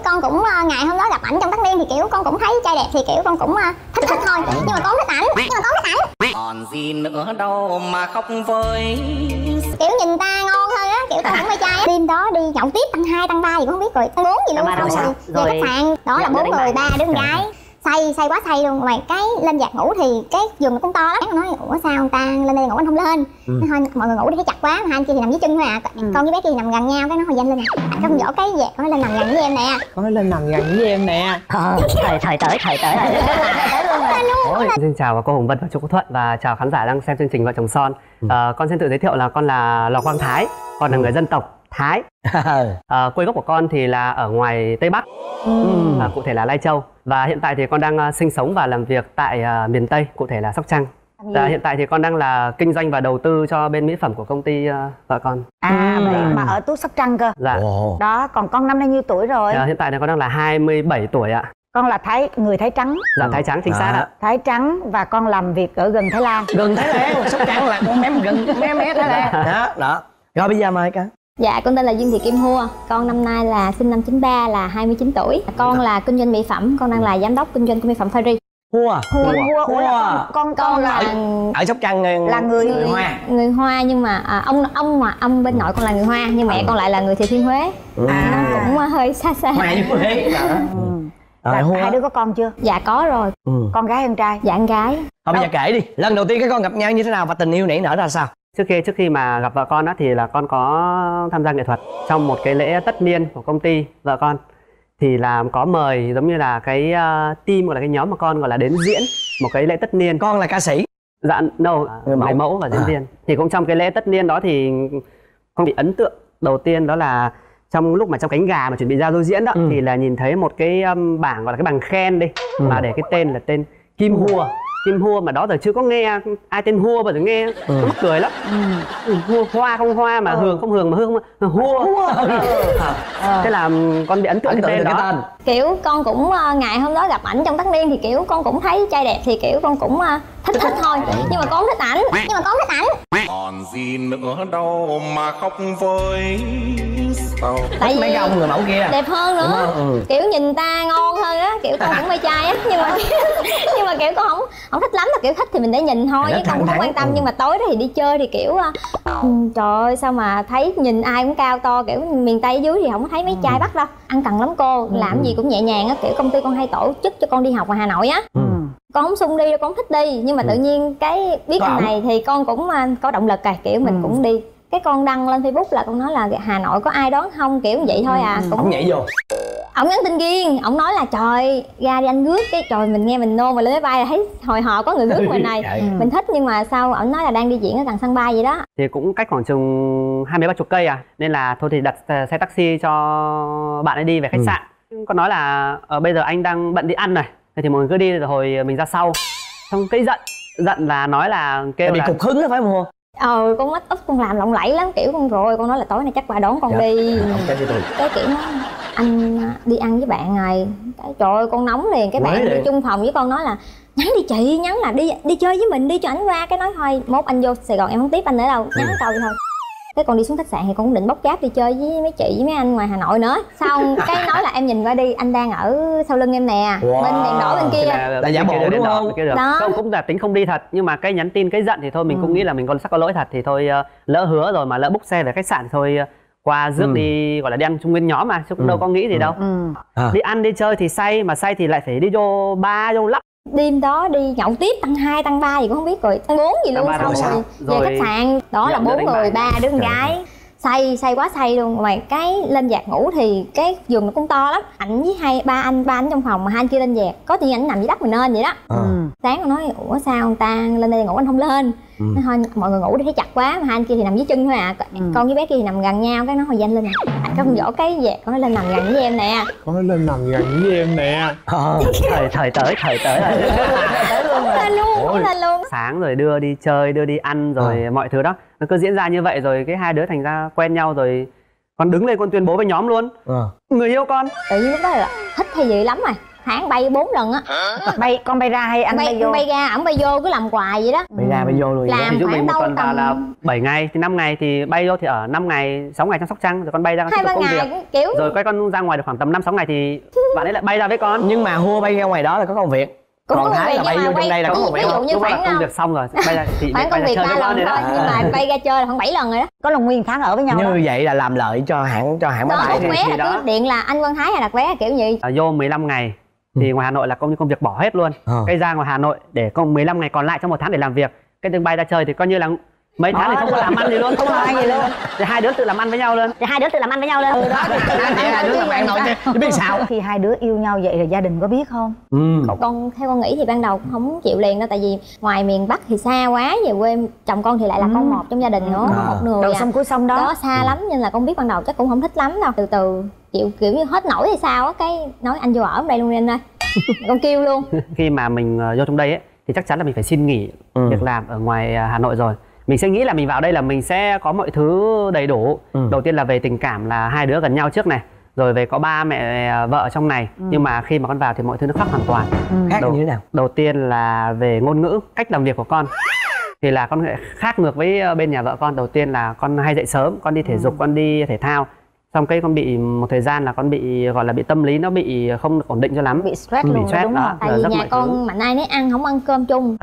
con cũng ngày hôm đó gặp ảnh trong tất niên thì kiểu con cũng thấy trai đẹp thì kiểu con cũng thích thôi, nhưng mà con thích ảnh, còn gì nữa đâu mà khóc với. kiểu nhìn ta ngon hơn á, kiểu con cũng mê trai á. Đêm đó đi nhậu tiếp tăng 2 tăng 3 gì cũng không biết, rồi tăng 4 gì luôn, xong rồi về khách sạn đó là 4 người 3 đứa con gái, say quá say luôn. Mà cái lên giặt ngủ thì cái giường nó cũng to lắm, nó nói ủa sao người ta lên đây ngủ anh không lên. Nó thôi mọi người ngủ đi thấy chặt quá, mà hai anh kia thì nằm dưới chân thôi à, con với bé kia thì nằm gần nhau, cái nó thôi anh lên nè, anh không vỗ cái dẹt nó lên nằm gần với em nè, Con nói lên nằm gần với em nè. Thời tới Xin chào cô Hồng Vân và chú Quốc Thuận, và chào khán giả đang xem chương trình Vợ Chồng Son. Con xin tự giới thiệu là con là Lò Quang Thái, con là người dân tộc Thái. Quê gốc của con thì là ở ngoài Tây Bắc, cụ thể là Lai Châu. Và hiện tại thì con đang sinh sống và làm việc tại miền Tây, cụ thể là Sóc Trăng. Hiện tại thì con đang là kinh doanh và đầu tư cho bên mỹ phẩm của công ty vợ con. Vậy mà ở Tú Sóc Trăng cơ. Dạ. Đó, còn con năm nay nhiêu tuổi rồi? Hiện tại thì con đang là 27 tuổi ạ. Con là người Thái trắng. Dạ, Thái trắng chính xác ạ. Thái trắng, và con làm việc ở gần Thái Lan. Gần Thái Lan, Sóc Trăng là con gần mé Thái Lan. Đó. Rồi bây giờ mời con. Dạ, con tên là Dương Thị Kim Hua. Con năm nay là sinh năm 93, là 29 tuổi. Con là kinh doanh mỹ phẩm, con đang là giám đốc kinh doanh của mỹ phẩm Paris. Hua. Ủa là con là ở Sóc Trăng là người Hoa. Người Hoa, nhưng mà ông bên nội con là người Hoa, nhưng mẹ con lại là người Thừa Thiên Huế. Nó cũng hơi xa. Hoa như Huế. Hai đứa có con chưa? Dạ có rồi. Con gái hay trai? Dạ con gái. Thôi bây giờ kể đi, lần đầu tiên các con gặp nhau như thế nào và tình yêu nảy nở ra sao? Trước khi mà gặp vợ con á, thì là con có tham gia nghệ thuật trong một cái lễ tất niên của công ty vợ con. Thì là có mời giống như là cái team, gọi là cái nhóm mà con gọi là đến diễn một cái lễ tất niên. Con là ca sĩ? Dạ, người mẫu và diễn viên. Thì cũng trong cái lễ tất niên đó thì con bị ấn tượng đầu tiên đó là trong lúc mà trong cánh gà mà chuẩn bị ra đôi diễn đó, thì là nhìn thấy một cái bảng, gọi là cái bằng khen đi, mà để cái tên là tên Kim Hua. Kim Hua mà đó giờ chưa có nghe ai tên Hua bao giờ nghe, nó mắc cười lắm. Hoa không hoa, mà hường không hường, mà hương không Hua. Thế là con bị ấn tượng cái tên đó. Kiểu con cũng ngày hôm đó gặp ảnh trong tất niên thì kiểu con cũng thấy trai đẹp thì kiểu con cũng thích thôi, nhưng mà con không thích ảnh, Còn gì nữa đâu mà khóc với. Tại vì mấy cái ông người mẫu kia đẹp hơn nữa, kiểu nhìn ta ngon hơn á, kiểu con cũng mê trai á, nhưng mà kiểu con không thích lắm, là kiểu thích thì mình để nhìn thôi, chứ con cũng không quan tâm. Nhưng mà tối đó thì đi chơi thì kiểu trời ơi sao mà thấy nhìn ai cũng cao to, kiểu miền Tây ở dưới thì không có thấy mấy trai Bắc đâu, ăn cần lắm cô, làm gì cũng nhẹ nhàng á. Kiểu công ty con hay tổ chức cho con đi học ngoài Hà Nội á, con không sung đi đâu, con thích đi, nhưng mà tự nhiên cái biết anh này thì con cũng có động lực rồi, kiểu mình cũng đi. Cái con đăng lên Facebook là con nói là Hà Nội có ai đón không, kiểu vậy thôi à. Cũng nhảy vô. Ổng nhắn tin riêng, ổng nói là trời ra đi anh rước, cái trời mình nghe mình nôn, mà lên máy bay là thấy hồi hộp có người rước mình này. Mình thích, nhưng mà sao ổng nói là đang đi diễn ở gần sân bay vậy đó. Thì cũng cách khoảng chừng 20-30 cây à, nên là thôi thì đặt xe taxi cho bạn ấy đi về khách sạn. Con nói là bây giờ anh đang bận đi ăn này, thì mọi người cứ đi rồi mình ra sau. Xong cái giận là nói là kêu bị là cục hứng đó phải không? Con make up con làm lộng lẫy lắm, kiểu con rồi con nói là tối nay chắc bà đón con đi. Cái kiểu nó anh đi ăn với bạn này, cái trời ơi con nóng liền. Cái bạn đi chung phòng với con nói là nhắn đi chị, nhắn là đi chơi với mình đi cho ảnh qua. Cái nói thôi mốt anh vô Sài Gòn em không tiếp anh nữa đâu, nhắn câu vậy thôi. Cái con đi xuống khách sạn thì con cũng định bốc tráp đi chơi với mấy chị với mấy anh ngoài Hà Nội nữa. Xong cái nói là em nhìn qua đi, anh đang ở sau lưng em nè, bên đèn đỏ bên kia. Là giả bộ đúng không? Đó. Không, cũng là tính không đi thật, nhưng mà cái nhắn tin cái giận thì thôi mình cũng nghĩ là mình còn sắc có lỗi thật, thì thôi lỡ hứa rồi mà lỡ book xe về khách sạn thì thôi qua rước đi, gọi là đi ăn chung nguyên nhóm mà, chứ cũng đâu có nghĩ gì đâu. Đi ăn đi chơi thì say, mà say thì lại phải đi vô bar vô lắc. Đêm đó đi nhậu tiếp tăng 2 tăng 3 gì cũng không biết, rồi tăng 4 gì luôn. Xong rồi về khách sạn đó là 4 người 3 đứa con gái, say quá say luôn. Mà cái lên giường ngủ thì cái giường nó cũng to lắm, ảnh với ba anh trong phòng, mà hai anh kia lên giường, có tự nhiên ảnh nằm dưới đất mình lên vậy đó. Sáng con nói ủa sao ông ta lên đây ngủ anh không lên. Nói thôi mọi người ngủ đi thấy chặt quá, mà hai anh kia thì nằm dưới chân thôi à, con với bé kia thì nằm gần nhau. Cái nói thôi anh lên nè, anh không vỗ cái dẹt, con nói lên nằm gần với em nè, con nói lên nằm gần với em nè. Thời tới lên luôn. Sáng rồi đưa đi chơi, đưa đi ăn rồi mọi thứ đó nó cứ diễn ra như vậy, rồi cái hai đứa thành ra quen nhau rồi. Con đứng lên con tuyên bố với nhóm luôn, người yêu con. Tự nhiên lúc đó là thích hay gì lắm rồi, tháng bay 4 lần á. Con bay ra hay anh bay vô? Bay ra, ổng bay vô cứ làm hoài vậy đó. Bay ra bay vô luôn. Làm Ví dụ mình một đâu tuần vào là 7 ngày thì 5 ngày thì bay vô thì ở 5 ngày 6 ngày trong Sóc Trăng, rồi con bay ra tiếp tục công việc kiểu rồi cái con ra ngoài được khoảng tầm 5-6 ngày thì bạn ấy lại bay ra với con. Nhưng mà Hua bay ra ngoài đó là có công việc, cũng còn có Thái là bay vô trong đây là có công việc. ví dụ như lúc đó là khoảng công việc xong rồi bay ra thì khoảng bay công ra việc chơi 3 với con lần đấy thôi, đó. nhưng mà bay ra chơi là khoảng 7 lần rồi đó. Có là nguyên tháng ở với nhau đó. Như vậy là làm lợi cho hãng máy Đó, bay đặt vé thì là đó. cứ điện là anh Quang Thái hay đặt vé kiểu gì. Vô 15 ngày thì ngoài Hà Nội là công việc bỏ hết luôn. Cái ra ngoài Hà Nội để công 15 ngày còn lại trong một tháng để làm việc. Cái đường bay ra chơi thì coi như là mấy tháng thì không có làm ăn gì luôn, không làm ăn gì luôn. Thì hai đứa tự làm ăn với nhau luôn. Hai đứa tự làm ăn với nhau lên. Hai đứa làm bạn nội chứ biết sao. Khi hai đứa yêu nhau vậy rồi gia đình có biết không? Con theo con nghĩ thì ban đầu không chịu liền đâu, tại vì ngoài miền Bắc thì xa quá, về quê chồng con thì lại là con một trong gia đình nữa, một người Đầu sông cuối sông đó. đó xa lắm, nên là con biết ban đầu chắc cũng không thích lắm đâu. Từ từ kiểu như hết nổi thì sao á, cái nói anh vô ở đây luôn đi anh ơi. Con kêu luôn. Khi mà mình vô trong đây ấy thì chắc chắn là mình phải xin nghỉ việc làm ở ngoài Hà Nội rồi. Mình sẽ nghĩ là mình vào đây là mình sẽ có mọi thứ đầy đủ. Đầu tiên là về tình cảm là hai đứa gần nhau trước này, rồi về có ba mẹ vợ trong này. Nhưng mà khi mà con vào thì mọi thứ nó khác hoàn toàn. Khác như thế nào? Đầu tiên là về ngôn ngữ, cách làm việc của con thì là con khác ngược với bên nhà vợ con. Đầu tiên là con hay dậy sớm, con đi thể dục, con đi thể thao. Xong cái con bị một thời gian là con bị gọi là bị tâm lý nó bị không ổn định cho lắm, Bị stress luôn stress đúng đó. không? Tại vì nhà con mạnh ai nấy ăn, không ăn cơm chung.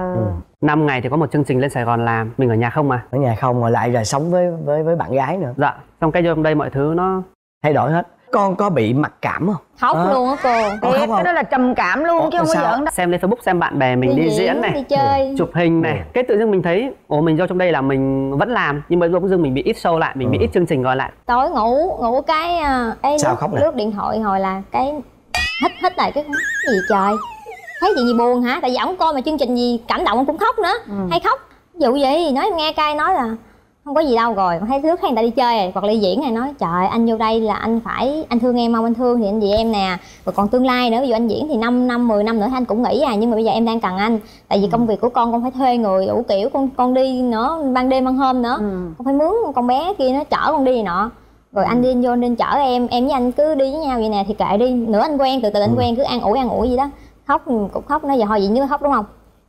5 ngày thì có một chương trình lên Sài Gòn làm, mình ở nhà không mà. Ở nhà không, mà lại rồi sống với bạn gái nữa. Dạ, xong cái vô trong đây mọi thứ nó thay đổi hết. Con có bị mặc cảm không? Khóc luôn á cô. Con Thiệt, khóc không? cái đó là trầm cảm luôn chứ không có giỡn đâu. xem lên Facebook xem bạn bè mình đi diễn này, đi chơi, chụp hình này, cái tự dưng mình thấy mình vô trong đây là mình vẫn làm nhưng mà bỗng dưng mình bị ít show lại, mình bị ít chương trình gọi lại. tối ngủ cái Sao khóc nè? lướt điện thoại hồi là cái hít lại cái gì trời, thấy gì buồn hả? Tại vì ổng coi mà chương trình gì cảm động ông cũng khóc nữa, hay khóc. Ví dụ gì nói em nghe cay, nói là không có gì đâu, rồi con thấy nước thấy người ta đi chơi rồi, hoặc là đi diễn này, nói trời anh vô đây là anh thương em không, anh thương thì anh vì em nè, rồi còn tương lai nữa, ví dụ anh diễn thì 5 năm 10 năm nữa anh cũng nghĩ nhưng mà bây giờ em đang cần anh, tại vì công việc của con phải thuê người đủ kiểu, con đi nữa ban đêm ban hôm nữa, con phải mướn con bé kia nó chở con đi này nọ, rồi anh đi vô nên chở em với anh cứ đi với nhau vậy nè, thì kệ đi, nữa anh quen, từ từ anh quen, cứ an ủi gì đó. Khóc cũng khóc, nói giờ thôi vậy như khóc đúng không,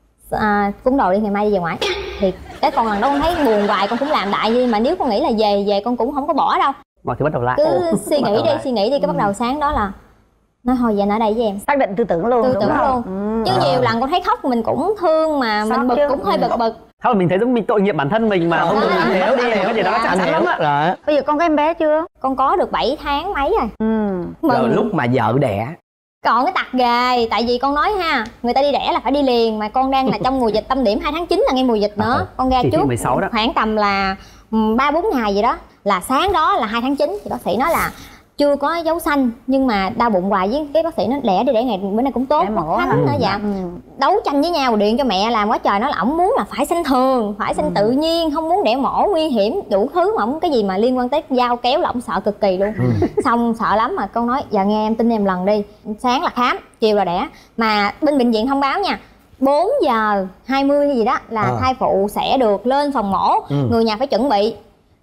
cúng đồ đi ngày mai đi về ngoại. Thì cái con lần đó con thấy buồn hoài, con cũng làm đại đi, mà nếu con nghĩ là về con cũng không có bỏ đâu, Mọi thứ bắt đầu lại. cứ suy nghĩ đi cái bắt đầu sáng đó là nói thôi vậy anh ở đây với em, Xác định tư tưởng luôn. tư đúng tưởng không? luôn. Chứ nhiều lần con thấy khóc mình cũng thương mà Sốc mình bực chứ. cũng hơi bực. Không là mình thấy giống mình tội nghiệp bản thân mình mà không được hiểu đi cái gì đó chắc chắn lắm ạ. Rồi. Bây giờ con có em bé chưa? Con có được 7 tháng mấy rồi. Rồi lúc mà vợ đẻ Còn cái tật ghê, tại vì con nói ha, người ta đi đẻ là phải đi liền, mà con đang là trong mùa dịch, tâm điểm 2 tháng 9 là ngay mùa dịch nữa. Con ra Chỉ thị trước 16 đó. khoảng tầm là 3-4 ngày gì đó, là sáng đó là 2 tháng 9 thì bác sĩ nói là chưa có dấu xanh, nhưng mà đau bụng hoài, với cái bác sĩ nó đẻ đi, đẻ ngày bữa nay cũng tốt, Đẻ mổ khánh hả? nữa. Dạ. Đấu tranh với nhau, điện cho mẹ làm quá trời, nói là ổng muốn là phải sanh thường, phải sanh tự nhiên, không muốn đẻ mổ nguy hiểm đủ thứ, mà ổng cái gì mà liên quan tới dao kéo là ổng sợ cực kỳ luôn. Xong sợ lắm, mà con nói giờ nghe em tin em lần đi, sáng là khám, chiều là đẻ, mà bên bệnh viện thông báo nha 4 giờ 20 hay gì đó là thai phụ sẽ được lên phòng mổ, người nhà phải chuẩn bị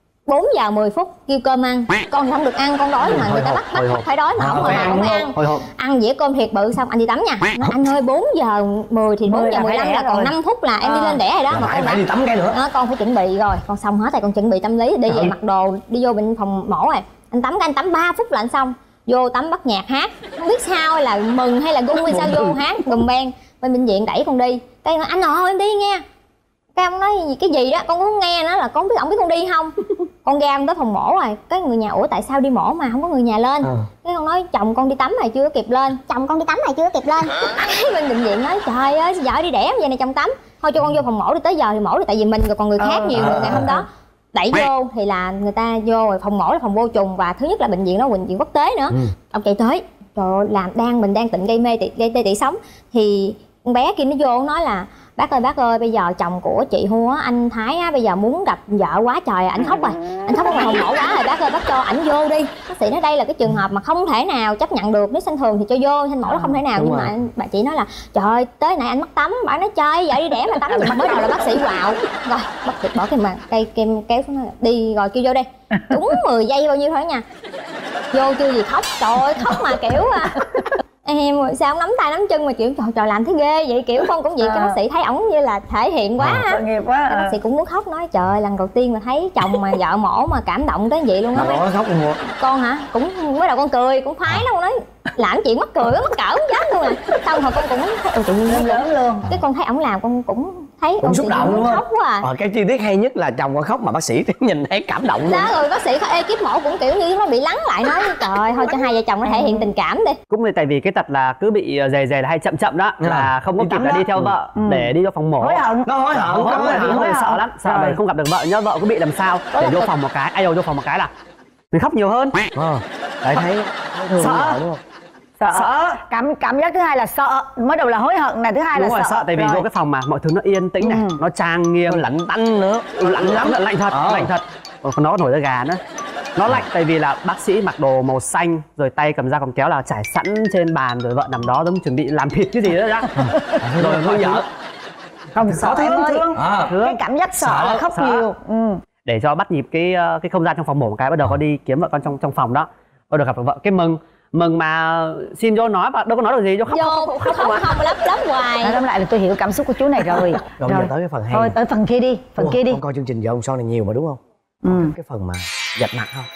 4 giờ 10 phút kêu cơm ăn, con thì không được ăn, con đói mà người ta bắt phải đói mà không không ăn, ăn dĩa cơm thiệt bự, xong anh đi tắm nha. Nói, anh ơi 4 giờ 10 thì 4 giờ 15 là còn 5 phút là em đi lên đẻ rồi đó, mà phải đi tắm cái nữa. đó, con phải chuẩn bị rồi, con xong hết rồi, con chuẩn bị tâm lý đi về mặc đồ đi vô bệnh phòng mổ rồi, anh tắm cái anh tắm 3 phút là anh xong, vô tắm bắt nhạc hát, không biết sao hay là mừng hay là gung hay sao vô hát gùm beng, bên bệnh viện đẩy con đi, cái nói, anh ơi em đi nghe. Cái ông nói cái gì đó con cũng không nghe nữa, là con biết ông biết con đi không. Con ra con tới phòng mổ rồi, cái người nhà ủa tại sao đi mổ mà không có người nhà lên. Cái con nói chồng con đi tắm này chưa kịp lên, chồng con đi tắm này chưa kịp lên. Bên bệnh viện nói trời ơi vợ đi đẻ giờ này chồng tắm, thôi cho con vô phòng mổ đi, tới giờ thì mổ đi, tại vì mình rồi còn người khác nhiều người ngày hôm đó. Đẩy vô thì là người ta vô rồi, phòng mổ là phòng vô trùng, và thứ nhất là bệnh viện đó bệnh viện quốc tế nữa. Ông chạy tới, trời ơi, mình đang tịnh gây tê tủy sống, thì con bé kia nó vô nói là bác ơi bây giờ chồng của chị Hua anh Thái á, bây giờ muốn gặp vợ quá trời, ảnh khóc rồi, anh khóc ở ngoài phòng mổ quá rồi, bác ơi bác cho ảnh vô đi. Bác sĩ nói đây là cái trường hợp mà không thể nào chấp nhận được, nếu sanh thường thì cho vô, sanh mổ là không thể nào. Nhưng mà bà chị nói là trời ơi tới nãy anh mắc tắm, bà nói chơi vợ đi đẻ mà tắm gì. Mới đầu là bác sĩ quạo rồi bác sĩ bỏ cái mà cây kem kéo xuống đi rồi kêu vô đi, đúng 10 giây bao nhiêu thôi nha, vô chưa gì khóc, trời ơi khóc mà kiểu em sao ông nắm tay nắm chân mà kiểu trời làm thấy ghê vậy, kiểu con cũng vậy. Cái bác sĩ thấy ổng như là thể hiện quá tội nghiệp quá. Cái bác sĩ cũng muốn khóc, nói trời lần đầu tiên mà thấy chồng mà vợ mổ mà cảm động tới vậy luôn á. Có khóc không? Con hả? Cũng mới đầu con cười cũng khoái lắm, con nói làm chuyện mắc cười mắc cỡ không dám luôn à. Xong rồi con cũng thấy tự nhiên lớn luôn. cái con thấy ổng làm con cũng thấy Cũng xúc động đúng không? khóc quá à. Cái chi tiết hay nhất là chồng con khóc mà bác sĩ nhìn thấy cảm động luôn. Đó rồi bác sĩ ekip mổ cũng kiểu như nó bị lắng lại, nói trời thôi cho hai vợ chồng nó thể hiện tình cảm đi. Cũng là tại vì cái tật là cứ bị dè là hay chậm đó, là không có kịp là đi theo vợ để đi vô phòng mổ. Hối hận. Nó hối hận. Hối hận sợ lắm, sợ là không gặp được vợ nhớ vợ có bị làm sao để vô phòng một cái, ai vô phòng một cái là mình khóc nhiều hơn. Tại thấy Sợ. đúng không? Sợ. Cảm giác thứ hai là sợ, mới đầu là hối hận này, thứ hai Đúng là rồi, sợ tại vì vô cái phòng mà mọi thứ nó yên tĩnh này, nó trang nghiêm, Lạnh tanh nữa. lạnh lắm, lạnh thật, lạnh thật. Còn nó nổi da gà nữa. Nó lạnh tại vì là bác sĩ mặc đồ màu xanh, rồi tay cầm dao cầm kéo là trải sẵn trên bàn, rồi vợ nằm đó giống chuẩn bị làm thịt cái gì đó đó. Rồi Thôi vợ. không sợ thương. cái cảm giác sợ là khóc sợ. nhiều. Để cho bắt nhịp cái không gian trong phòng mổ một cái, bắt đầu có đi kiếm vợ con trong phòng đó, bắt đầu gặp được vợ cái mừng mà xin vô nói và đâu có nói được gì, vô khóc Không lấp hoài. Nói tóm lại là tôi hiểu cảm xúc của chú này rồi. Rồi bây giờ tới cái phần hay. Thôi tới phần kia đi, phần kia đi. Con coi chương trình Vợ Chồng Son này nhiều mà đúng không? Cái phần mà dạch mặt không?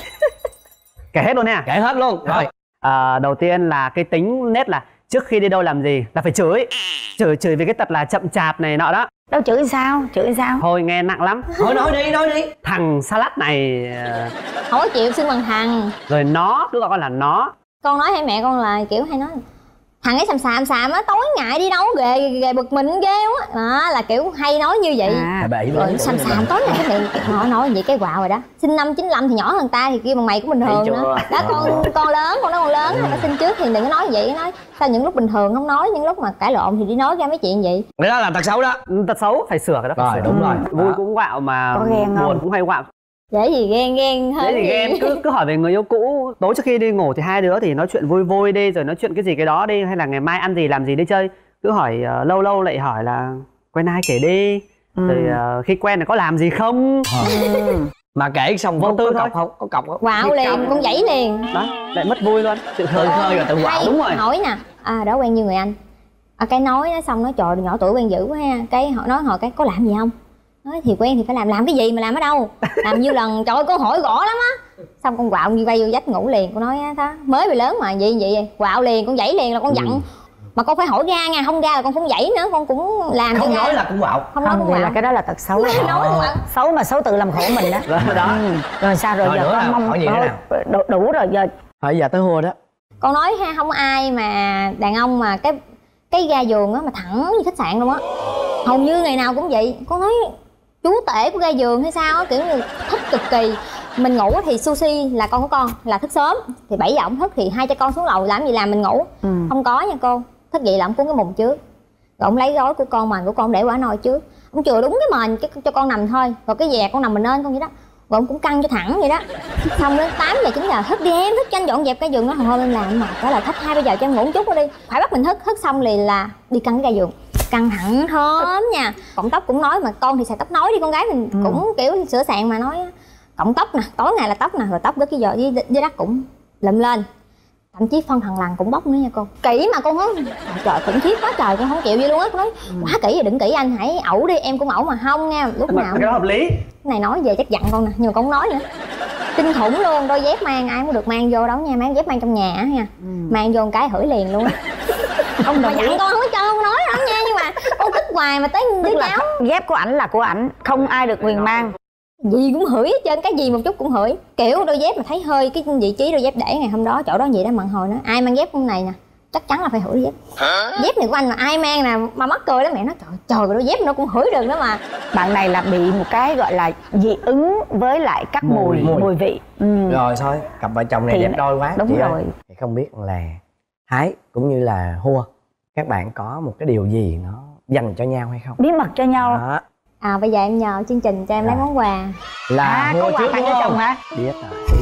Kể hết luôn nha. Kể hết luôn. Rồi. Đầu tiên là cái tính nết là trước khi đi đâu làm gì là phải chửi vì cái tật là chậm chạp này nọ đó. Đâu chửi sao? Thôi nghe nặng lắm. Thôi nói đi. Thằng salad này Không có chịu xưng bằng thằng. rồi nó, cứ gọi con là nó. Con nói hay mẹ con là kiểu hay nói thằng ấy xàm á, tối ngày đi đâu ghê bực mình ghê quá đó, là kiểu hay nói như vậy. Rồi xàm tối ngày cái miệng họ nói vậy cái quạo rồi đó. Sinh năm 95 thì nhỏ hơn ta thì kêu bằng mày cũng bình thường nữa. Đó con lớn, con nói con lớn nó sinh trước thì đừng có nói vậy. Nói sao những lúc bình thường không nói, những lúc mà cãi lộn thì đi nói ra mấy chuyện vậy. Đó là tật xấu đó. Tật xấu phải sửa cái đó. Rồi đúng rồi. Vui cũng quạo mà buồn cũng hay quạo. Dễ gì ghen hơn. Dễ gì ghen, cứ hỏi về người yêu cũ. Tối trước khi đi ngủ thì hai đứa thì nói chuyện vui đi, rồi nói chuyện cái gì cái đó đi, hay là ngày mai ăn gì làm gì đi chơi. Cứ hỏi lâu lại hỏi là quen ai kể đi. Rồi khi quen là có làm gì không. Mà kể xong vô tư thôi. Có cọc không? Quạo liền, con dãy liền. Đó, lại mất vui luôn. Tự khơi rồi tự quạo. Đúng rồi. Hỏi nè, đó quen như người anh. Cái nói xong nói trời nhỏ tuổi quen dữ quá ha. Cái họ nói cái có làm gì không? Nói thì quen thì phải làm cái gì mà làm ở đâu. Làm nhiêu lần, trời ơi con hỏi rõ lắm á. Xong con quạo như vay vô vách ngủ liền. Con nói đó, mới bị lớn mà vậy quạo liền, con dãy liền là con giận. Mà con phải hỏi ra nha, không ra là con không dãy nữa, con cũng làm không cho nói ra. là cũng quạo. Không nói cũng vậy là quạo. cái đó là tật xấu. Nói cũng quạo. Xấu mà xấu tự làm khổ mình đó. Đó. Rồi sao rồi, Rồi giờ nữa con nào, mong hỏi gì nữa nào? đủ rồi giờ. Thôi giờ tới hua đó. Con nói ha, không ai mà đàn ông mà cái ga giường á mà thẳng như khách sạn luôn á. Hầu như ngày nào cũng vậy. Con nói chú tể của ga giường hay sao á, kiểu như thích cực kỳ. Mình ngủ thì sushi là con của con là thức sớm, thì 7 giờ ổng thức thì hai cha con xuống lầu làm gì làm mình ngủ. Không có nha cô, thức dậy là ổng cuốn cái mùng trước, rồi ổng lấy gối của con, mền của con để quả nồi trước, ổng chừa đúng cái mền cho con nằm thôi, rồi cái dè con nằm mình lên con vậy đó, rồi ổng cũng căng cho thẳng vậy đó. Xong đến 8 giờ 9 giờ thức đi em, thức cho anh dọn dẹp cái giường. Nó thôi em làm mà đó là thích 2-3 giờ cho em ngủ một chút nữa đi, phải bắt mình thức xong liền là đi căng cái ga giường, căng thẳng thơm nha. Cọng tóc cũng nói mà con thì xài tóc nối đi, con gái mình cũng kiểu sửa soạn mà nói cọng tóc nè, tối ngày là tóc nè, rồi tóc với cái giờ với đất cũng lụm lên, thậm chí phân thằng lằn cũng bóc nữa nha con. Kỹ mà con nói trời khủng khiếp quá trời, con không chịu vậy luôn á. Con nói quá kỹ rồi, đừng kỹ anh, hãy ẩu đi, em cũng ẩu mà không nha, lúc nào cái đó hợp lý. cái này nói về chắc giận con nè, nhưng mà con không nói nữa. Kinh khủng luôn, đôi dép mang ai cũng được mang vô đâu nha, mang dép mang trong nhà á nha, mang vô một cái hửi liền luôn. Không mà giận con không có cho con nói đó nha, nhưng mà con thích hoài mà tới đứa cháu. Dép của ảnh là của ảnh, không ai được quyền mang. Gì cũng hửi hết trơn, cái gì một chút cũng hửi. Kiểu đôi dép mà thấy hơi cái vị trí đôi dép để ngày hôm đó chỗ đó vậy đó, mặn hồi nữa ai mang dép này nè chắc chắn là phải hửi dép. Dép này của anh mà ai mang nè mà mắc cười lắm, mẹ nói trời đôi dép nó cũng hửi được đó mà. Bạn này là bị một cái gọi là dị ứng với lại các mùi vị. Rồi thôi, cặp vợ chồng này Thì đẹp đôi quá. đúng chị rồi ơi. Thì không biết là Thái cũng như là Hua, các bạn có một cái điều gì nó dành cho nhau hay không? Bí mật cho nhau. Đó. Bây giờ em nhờ chương trình cho em lấy món quà. Là có Hua quà trước tặng đúng cho không? chồng hả? Biết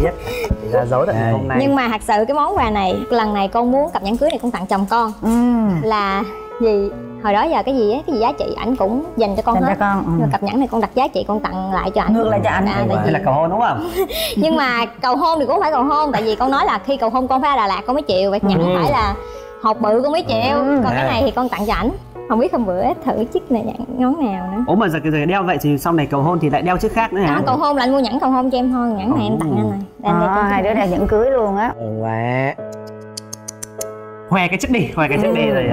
ra dối tận hôm nay. Nhưng mà thật sự cái món quà này lần này con muốn cặp nhẫn cưới này con tặng chồng con. Là gì? Hồi đó giờ cái gì giá trị ảnh cũng dành cho con Dành hết. cho con. Nhưng mà cặp nhẫn này con đặt giá trị con tặng lại cho ảnh. Ngược lại cho ảnh. Tại Đây vì là cầu hôn đúng không? nhưng mà cầu hôn thì cũng không phải cầu hôn, tại vì con nói là khi cầu hôn con phải ở Đà Lạt con mới chịu, vậy nhẫn phải là hộp bự con mới chịu. Còn cái này thì con tặng cho ảnh. Không biết hôm bữa thử chiếc này ngón nào nữa. Ủa mà giờ cái đeo vậy thì sau này cầu hôn thì lại đeo chiếc khác nữa hả? Cầu hôn là anh mua nhẫn cầu hôn cho em thôi. Nhẫn này em tặng anh này. Hai đứa đeo nhẫn cưới luôn á. Quá. Khoe cái chiếc đi, khoe cái chiếc đi rồi.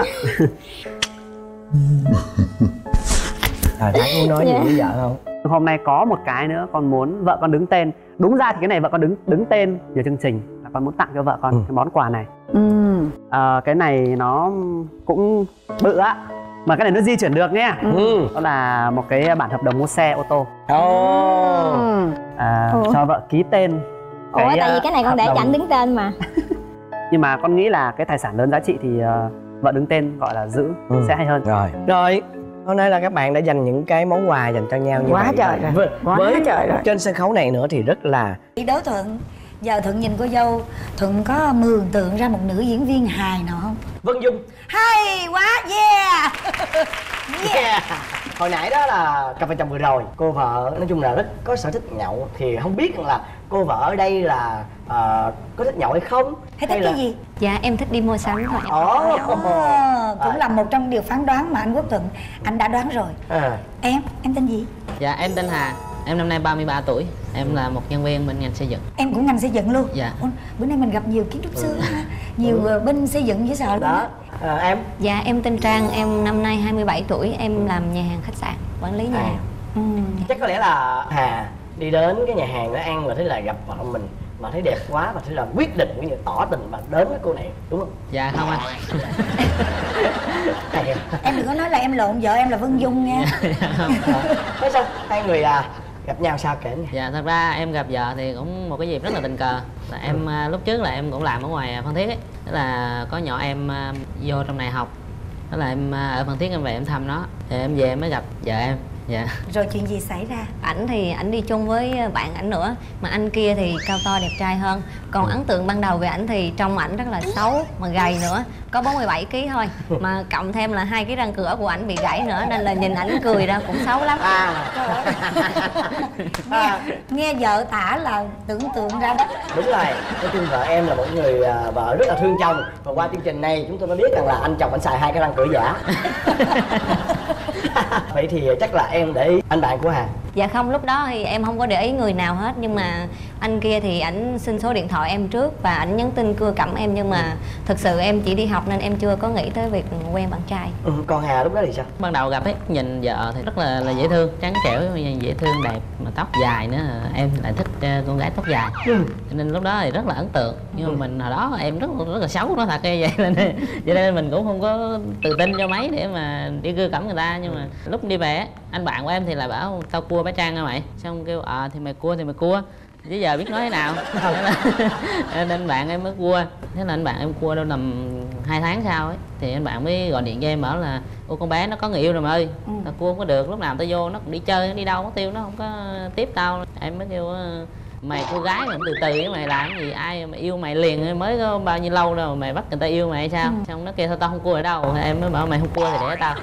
Trời, Thái muốn nói gì với vợ không? Hôm nay có một cái nữa con muốn vợ con đứng tên. Đúng ra thì cái này vợ con đứng tên vào chương trình là con muốn tặng cho vợ con cái món quà này. Cái này nó cũng bự á, mà cái này nó di chuyển được nhé. Đó là một cái bản hợp đồng mua xe ô tô. Cho vợ ký tên. Ủa tại vì cái này con để cho ảnh đứng tên mà. Nhưng mà con nghĩ là cái tài sản lớn giá trị thì vợ đứng tên gọi là giữ sẽ hay hơn. Rồi hôm nay là các bạn đã dành những cái món quà dành cho nhau như quá vậy trời rồi. với trên sân khấu này nữa thì rất là Đối Thuận, giờ Thuận nhìn cô dâu, Thuận có mường tượng ra một nữ diễn viên hài nào không? Vân Dung. Hay quá, yeah. Yeah. Hồi nãy đó là cặp vợ chồng vừa rồi, cô vợ nói chung là rất có sở thích nhậu, thì không biết là cô vợ ở đây là có thích nhậu hay không? Hay thích cái gì? Dạ em thích đi mua sắm thôi. Cũng là một trong điều phán đoán mà anh Quốc Thuận anh đã đoán rồi. Em tên gì? Dạ em tên Hà, em năm nay 33 tuổi, em là một nhân viên bên ngành xây dựng. Em cũng ngành xây dựng luôn? Dạ. Bữa nay mình gặp nhiều kiến trúc sư nhiều bên xây dựng dễ sợ đó. Em? Dạ em tên Trang, em năm nay 27 tuổi, em làm nhà hàng khách sạn, quản lý nhà hàng. Chắc có lẽ là Hà đi đến cái nhà hàng đó ăn và thấy là gặp vợ mình mà thấy đẹp quá và thấy là quyết định cũng như tỏ tình mà đến với cô này, đúng không? Dạ không anh. Em đừng có nói là em lộn vợ em là Vân Dung nha. Thế sao hai người gặp nhau sao kể nha? Dạ thật ra em gặp vợ thì cũng một cái dịp rất là tình cờ. Là em lúc trước là em cũng làm ở ngoài Phan Thiết ấy, tức là có nhỏ em vô trong này học, đó là em ở Phan Thiết em về em thăm nó, thì em về em mới gặp vợ em. Dạ. Rồi chuyện gì xảy ra? Ảnh thì ảnh đi chung với bạn ảnh nữa, mà anh kia thì cao to đẹp trai hơn. Còn ấn tượng ban đầu về ảnh thì trong ảnh rất là xấu mà gầy nữa, có 47 kg thôi, mà cộng thêm là 2 cái răng cửa của ảnh bị gãy nữa, nên là nhìn ảnh cười ra cũng xấu lắm. Nghe vợ tả là tưởng tượng ra đó. Đúng rồi, nói chung vợ em là một người vợ rất là thương chồng, và qua chương trình này chúng tôi mới biết rằng là anh chồng anh xài 2 cái răng cửa giả. Vậy thì chắc là em để ý anh bạn của Hà. Dạ không, lúc đó thì em không có để ý người nào hết, nhưng mà anh kia thì ảnh xin số điện thoại em trước và ảnh nhắn tin cưa cẩm em, nhưng mà thực sự em chỉ đi học nên em chưa có nghĩ tới việc quen bạn trai. Còn Hà lúc đó thì sao? Ban đầu gặp ấy, nhìn vợ thì rất là dễ thương, trắng trẻo, dễ thương, đẹp, mà tóc dài nữa, em lại thích con gái tóc dài, cho nên lúc đó thì rất là ấn tượng. Nhưng mà mình hồi đó em rất là xấu, nó thật như vậy, nên mình cũng không có tự tin cho mấy để mà đi cưa cẩm người ta. Nhưng mà lúc đi về anh bạn của em thì lại bảo tao cua bé Trang hả mày, xong kêu thì mày cua chứ giờ biết nói thế nào. Nên bạn em mới cua, thế là anh bạn em cua đâu tầm 2 tháng sau ấy, thì anh bạn mới gọi điện cho em bảo là ô con bé nó có người yêu rồi mà ơi, tao cua không có được, lúc nào tao vô nó cũng đi chơi, nó đi đâu mất tiêu, nó không có tiếp tao. Em mới kêu mày cô gái mà từ từ với mày làm cái gì, ai mà yêu mày liền mới có bao nhiêu lâu đâu mày bắt người ta yêu mày hay sao? Xong nó kêu thôi tao không cua ở đâu, em mới bảo mày không cua thì để tao.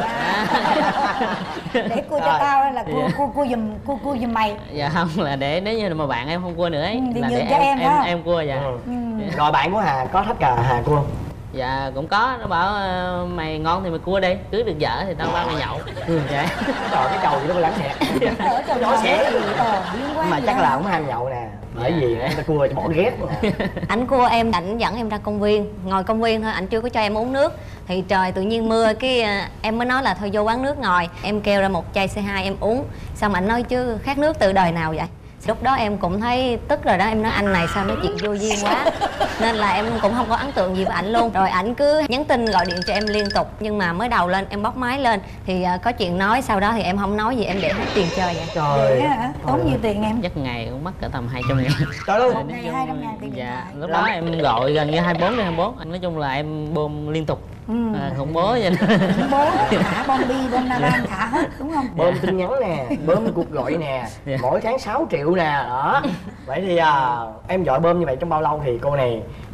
Để cua cho tao là cua giùm mày. Dạ không, là để nếu như mà bạn em không cua nữa ấy, thì là nhường để cho em cua. Dạ. Rồi bạn của Hà có thách cả Hà cua không? Dạ cũng có, nó bảo mày ngon thì mày cua đi, cưới được vợ thì tao bao mày nhậu. Dạ. Trời, cái chầu gì nó có lắng xẹt. Nó xẻ. Mà chắc là không ham nhậu nè, bởi vì người ta cua cho bỏ ghét. Ảnh cua em, ảnh dẫn em ra công viên, ngồi công viên thôi, ảnh chưa có cho em uống nước. Thì trời tự nhiên mưa, cái em mới nói là thôi vô quán nước ngồi. Em kêu ra một chai C2 em uống, xong ảnh nói chứ khát nước từ đời nào vậy. Lúc đó em cũng thấy tức rồi đó, em nói anh này sao nói chuyện vô duyên quá, nên là em cũng không có ấn tượng gì với ảnh luôn. Rồi ảnh cứ nhắn tin gọi điện cho em liên tục, nhưng mà mới đầu lên em bóc máy lên thì có chuyện nói, sau đó thì em không nói gì, em để hết tiền chơi vậy. Trời hả? Tốn nhiêu tiền em? Chắc ngày cũng mất cỡ tầm 200.000. Trời ơi, một ngày 200.000 tiền. Dạ, lúc đó em gọi gần như 24/24, nói chung là em bơm liên tục. Khủng bố vậy. Khủng bố, thả bom bi, bom naran, thả hết đúng không? Bơm tin nhắn nè, bơm cuộc gọi nè, mỗi tháng 6 triệu nè, đó. Vậy thì em gọi bơm như vậy trong bao lâu thì cô này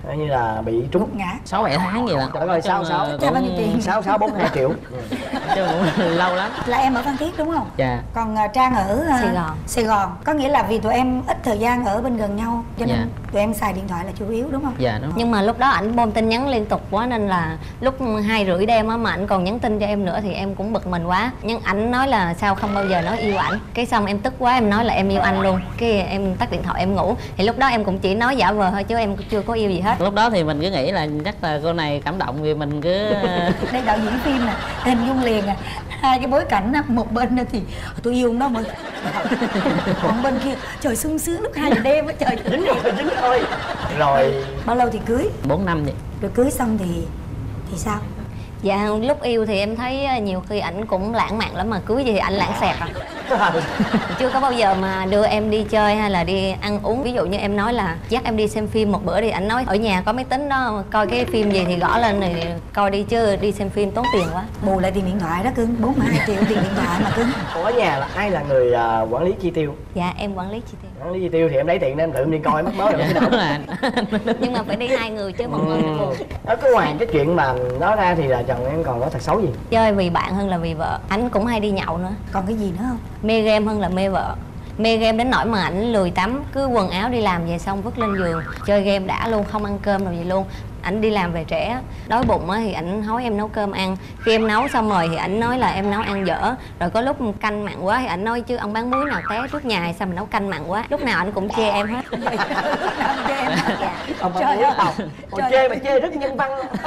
coi như là bị trúng ngã 6-7 tháng gì là trời ơi 6 42 triệu chứ cũng lâu lắm. Là em ở Phan Thiết đúng không? Dạ. Còn Trang ở Sài Gòn. Có nghĩa là vì tụi em ít thời gian ở bên gần nhau cho nên tụi em xài điện thoại là chủ yếu đúng không? Dạ đúng. Nhưng mà lúc đó ảnh bom tin nhắn liên tục quá nên là lúc 2:30 đêm á mà ảnh còn nhắn tin cho em nữa thì em cũng bực mình quá. Nhưng ảnh nói là sao không bao giờ nói yêu ảnh. Cái xong em tức quá em nói là em yêu anh luôn. Cái em tắt điện thoại em ngủ. Thì lúc đó em cũng chỉ nói giả vờ thôi chứ em chưa có yêu gì hết. Lúc đó thì mình cứ nghĩ là chắc là cô này cảm động vì mình cứ đây đạo diễn phim nè, hình dung liền à. Hai cái bối cảnh á, một bên thì tôi yêu ông đó mới còn bên kia trời sung sướng lúc 2 giờ đêm á trời. dính thôi. Rồi bao lâu thì cưới? 4 năm vậy. Rồi cưới xong thì sao? Dạ lúc yêu thì em thấy nhiều khi ảnh cũng lãng mạn lắm mà cưới gì thì ảnh lãng xẹt à. Chưa có bao giờ mà đưa em đi chơi hay là đi ăn uống. Ví dụ như em nói là dắt em đi xem phim một bữa thì ảnh nói ở nhà có máy tính đó, coi cái phim gì thì gõ lên thì coi đi chứ đi xem phim tốn tiền quá. Bù lại tiền điện thoại đó cưng, 42 triệu tiền điện thoại mà cưng. Ở nhà là ai là người quản lý chi tiêu? Dạ em quản lý chi tiêu. Quản lý chi tiêu thì em lấy tiền em tự đi coi mất mới được. Nhưng mà phải đi 2 người chứ một người thì buồn. Đó, cái ngoài cái chuyện mà nói ra thì là chồng em còn có thật xấu gì? Chơi vì bạn hơn là vì vợ. Ảnh cũng hay đi nhậu nữa. Còn cái gì nữa không? Mê game hơn là mê vợ. Mê game đến nỗi mà ảnh lười tắm, cứ quần áo đi làm về xong vứt lên giường chơi game đã luôn, không ăn cơm đâu gì luôn. Ảnh đi làm về trễ, đói bụng á thì ảnh hối em nấu cơm ăn. Khi em nấu xong rồi thì ảnh nói là em nấu ăn dở. Rồi có lúc canh mặn quá thì ảnh nói chứ ông bán muối nào té trước nhà hay sao mà nấu canh mặn quá. Lúc nào ảnh cũng chê em hết. Chê em hết. Dạ. Ông bán muối tàu. Chê mà chê rất nhân văn.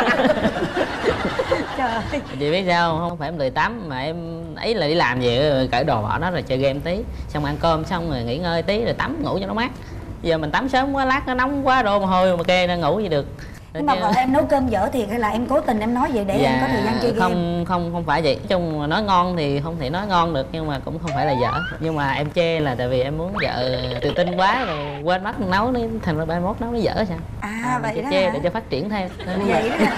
Trời ơi. Chị biết sao không? Không phải em lười tắm mà em ấy là đi làm về cởi đồ bỏ đó rồi chơi game tí, xong ăn cơm xong rồi nghỉ ngơi tí rồi tắm ngủ cho nó mát. Giờ mình tắm sớm quá lát nó nóng quá đổ mồ hôi mà kê nó ngủ gì được. Nhưng mà vợ em nấu cơm dở thiệt hay là em cố tình em nói vậy để em có thời gian chơi game? Không phải vậy. Nói chung nói ngon thì không thể nói ngon được nhưng mà cũng không phải là dở. Nhưng mà em chê là tại vì em muốn vợ tự tin quá rồi quên mất nấu nên thành ra 31 nấu nó dở sao? Vậy đó chê hả? để cho phát triển thêm. Vậy đó.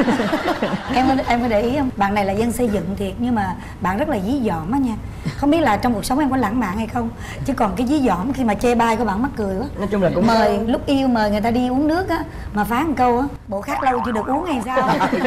Em có để ý không? Bạn này là dân xây dựng thiệt nhưng mà bạn rất là dí dỏm á nha. Không biết là trong cuộc sống em có lãng mạn hay không? Chứ còn cái dí dỏm khi mà chê bai của bạn mắc cười quá. Nói chung là cũng mời lúc yêu mời người ta đi uống nước á mà phán một câu á, bộ khác lâu chưa được uống hay sao?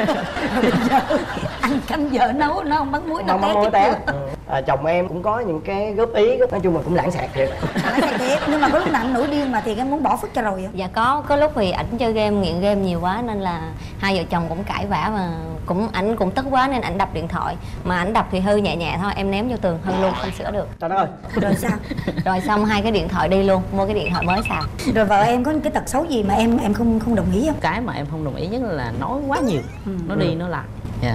Rồi bây giờ anh canh vợ nấu nó không bắn muối nó té. Chồng em cũng có những cái góp ý, nói chung là cũng lãng xẹt thiệt. Lãng xẹt thiệt, nhưng mà có lúc nào anh nổi điên mà thì em muốn bỏ phức cho rồi. Dạ có lúc thì ảnh chơi game, nghiện game nhiều quá nên là hai vợ chồng cũng cãi vã và ảnh cũng tức quá nên ảnh đập điện thoại. Mà ảnh đập thì hư nhẹ nhẹ thôi, em ném vô tường hư luôn, không sửa được. Trời đất ơi. Rồi sao? Rồi xong hai cái điện thoại đi luôn, mua cái điện thoại mới xài. Rồi vợ em có cái tật xấu gì mà em không đồng ý không? Cái mà em không đồng ý nhất là nói quá nhiều, nó đi nó lại.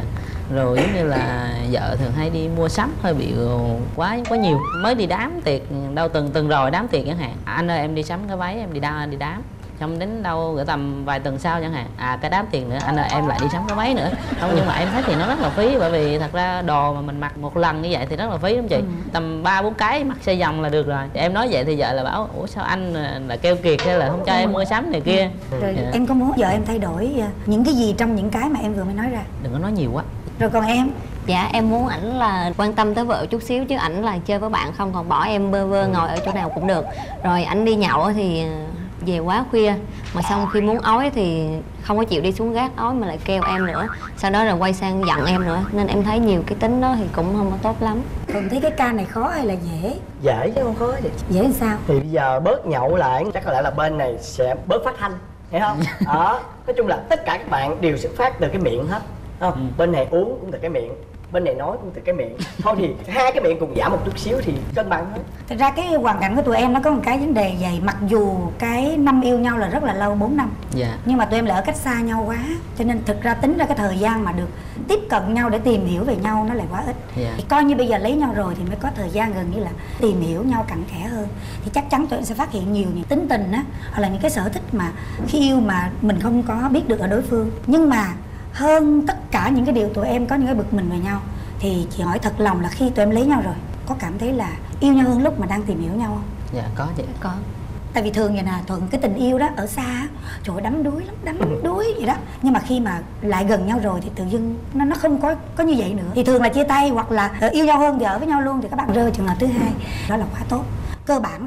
Rồi giống như là vợ thường hay đi mua sắm hơi bị quá nhiều. Mới đi đám tiệc đâu từng rồi đám tiệc chẳng hạn, anh ơi em đi sắm cái váy em đi đám, xong đến đâu gửi tầm vài tuần sau chẳng hạn, cái đám tiền nữa anh ơi em lại đi sắm cái váy nữa. Không, nhưng mà em thấy thì nó rất là phí, bởi vì thật ra đồ mà mình mặc một lần như vậy thì rất là phí đúng chị. Tầm 3-4 cái mặc xoay vòng là được rồi. Em nói vậy thì vợ là bảo ủa sao anh là keo kiệt hay là không cho em mua sắm này kia. Rồi em có muốn vợ em thay đổi những cái gì trong những cái mà em vừa mới nói ra? Đừng có nói nhiều quá. Rồi còn em? Dạ em muốn ảnh là quan tâm tới vợ chút xíu chứ ảnh là chơi với bạn không, còn bỏ em bơ vơ ngồi ở chỗ nào cũng được. Rồi ảnh đi nhậu thì về quá khuya mà xong khi muốn ói thì không có chịu đi xuống gác ói mà lại kêu em nữa, sau đó rồi quay sang giận em nữa, nên em thấy nhiều cái tính đó thì cũng không có tốt lắm. Thường thấy cái ca này khó hay là dễ? Dễ chứ không khó gì. Dễ làm sao? Thì bây giờ bớt nhậu lại chắc có lẽ là bên này sẽ bớt phát thanh, hiểu không? Đó, nói chung là tất cả các bạn đều xuất phát từ cái miệng hết, không? Bên này uống cũng từ cái miệng, bên này nói cũng từ cái miệng, thôi thì hai cái miệng cùng giảm một chút xíu thì cân bằng hết. Thật ra cái hoàn cảnh của tụi em nó có một cái vấn đề vậy, mặc dù cái năm yêu nhau là rất là lâu, 4 năm, nhưng mà tụi em lại ở cách xa nhau quá, cho nên thực ra tính ra cái thời gian mà được tiếp cận nhau để tìm hiểu về nhau nó lại quá ít. Thì coi như bây giờ lấy nhau rồi thì mới có thời gian gần như là tìm hiểu nhau cặn kẽ hơn, thì chắc chắn tụi em sẽ phát hiện nhiều những tính tình á, hoặc là những cái sở thích mà khi yêu mà mình không có biết được ở đối phương. Nhưng mà hơn tất cả những cái điều tụi em có những cái bực mình về nhau thì chị hỏi thật lòng là khi tụi em lấy nhau rồi có cảm thấy là yêu nhau hơn lúc mà đang tìm hiểu nhau không? Dạ có chị. Có. Tại vì thường vậy nè, Thuận cái tình yêu đó ở xa trời ơi, đắm đuối lắm, đắm đuối vậy đó, nhưng mà khi mà lại gần nhau rồi thì tự dưng nó không có như vậy nữa, thì thường là chia tay hoặc là yêu nhau hơn thì ở với nhau luôn, thì các bạn rơi trường hợp thứ hai, đó là quá tốt, cơ bản rồi.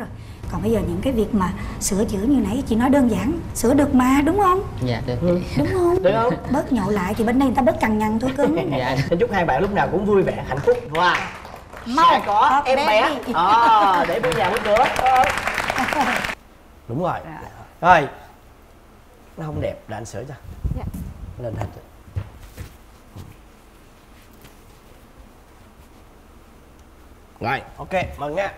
Còn bây giờ những cái việc mà sửa chữa như nãy chị nói đơn giản, sửa được mà, đúng không? Dạ được. Đúng không? Được không? Bớt nhậu lại thì bên đây người ta bớt cằn nhằn thôi cưng. Dạ. Xin chúc hai bạn lúc nào cũng vui vẻ, hạnh phúc và sẽ có Thật em bé bé đi. để bên nhà bên cửa. Đúng rồi. Rồi. Nó không đẹp để anh sửa cho. Dạ. Lên hết. Rồi, ok, mừng nha.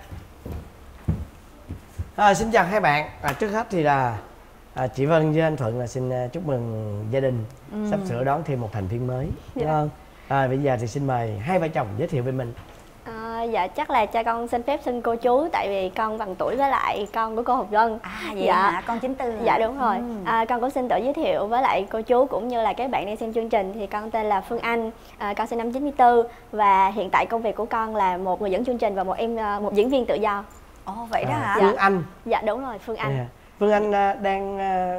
Xin chào hai bạn. Trước hết thì là chị Vân với anh Thuận là xin chúc mừng gia đình sắp sửa đón thêm một thành viên mới, đúng không? Bây giờ thì xin mời hai vợ chồng giới thiệu về mình. Dạ chắc là cho con xin phép xưng cô chú, tại vì con bằng tuổi với lại con của cô Hồng Vân. Vậy hả? Con 94. Dạ đúng rồi. Con cũng xin tự giới thiệu với lại cô chú cũng như là các bạn đang xem chương trình. Thì con tên là Phương Anh, con sinh năm 94 và hiện tại công việc của con là một người dẫn chương trình và một diễn viên tự do. Ồ vậy đó hả? Phương Anh. Dạ đúng rồi, Phương Anh. Phương Anh đang